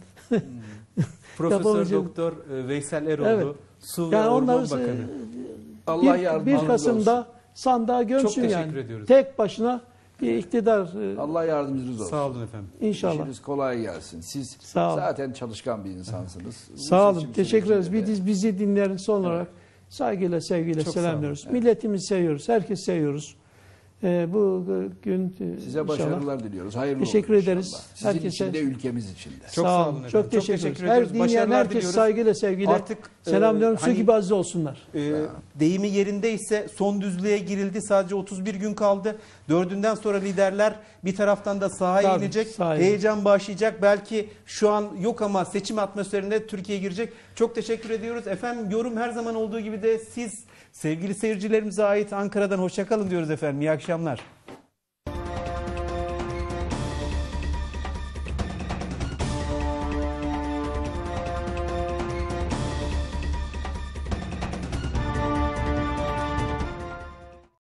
Profesör yapamayacak- Doktor e, Veysel Eroğlu, Evet. Su ve Yani Orman onları Bakanı. Allah bir, yardımcınız bir Kasım'da olsun. sandığa gömsün Çok teşekkür yani. ediyoruz. Tek başına bir iktidar e, Allah yardımcınız olsun. Sağ olun efendim. inşallah. İşiniz kolay gelsin. Siz Sağ olun. zaten çalışkan bir insansınız. Bu Sağ olun. seçim Teşekkür ederiz. sürecinde de- Biz, bizi dinleyen son olarak saygıyla, sevgiyle Çok sağ selamlıyoruz. olun. Milletimizi seviyoruz. Herkes seviyoruz. Ee, bu gün e, Size inşallah. başarılar diliyoruz. Hayırlı Teşekkür olur ederiz. inşallah. Sizin Herkese- için de ülkemiz için de. Çok sağ sağ olun. olun efendim. Çok Çok teşekkür, teşekkür ederiz. Her ediyoruz. dinleyen Başarılar herkes diliyoruz. saygıyla, sevgiyle Artık e, selamlıyorum. Su hani, gibi aziz olsunlar. e, deyimi yerindeyse son düzlüğe girildi. Sadece otuz bir gün kaldı. Dördünden sonra liderler bir taraftan da sahaya Tabii, inecek. sahaya. Heyecan başlayacak. Belki şu an yok ama seçim atmosferinde Türkiye girecek. Çok teşekkür ediyoruz. Efendim yorum her zaman olduğu gibi de siz sevgili seyircilerimize ait Ankara'dan hoşça kalın diyoruz efendim. İyi akşamlar.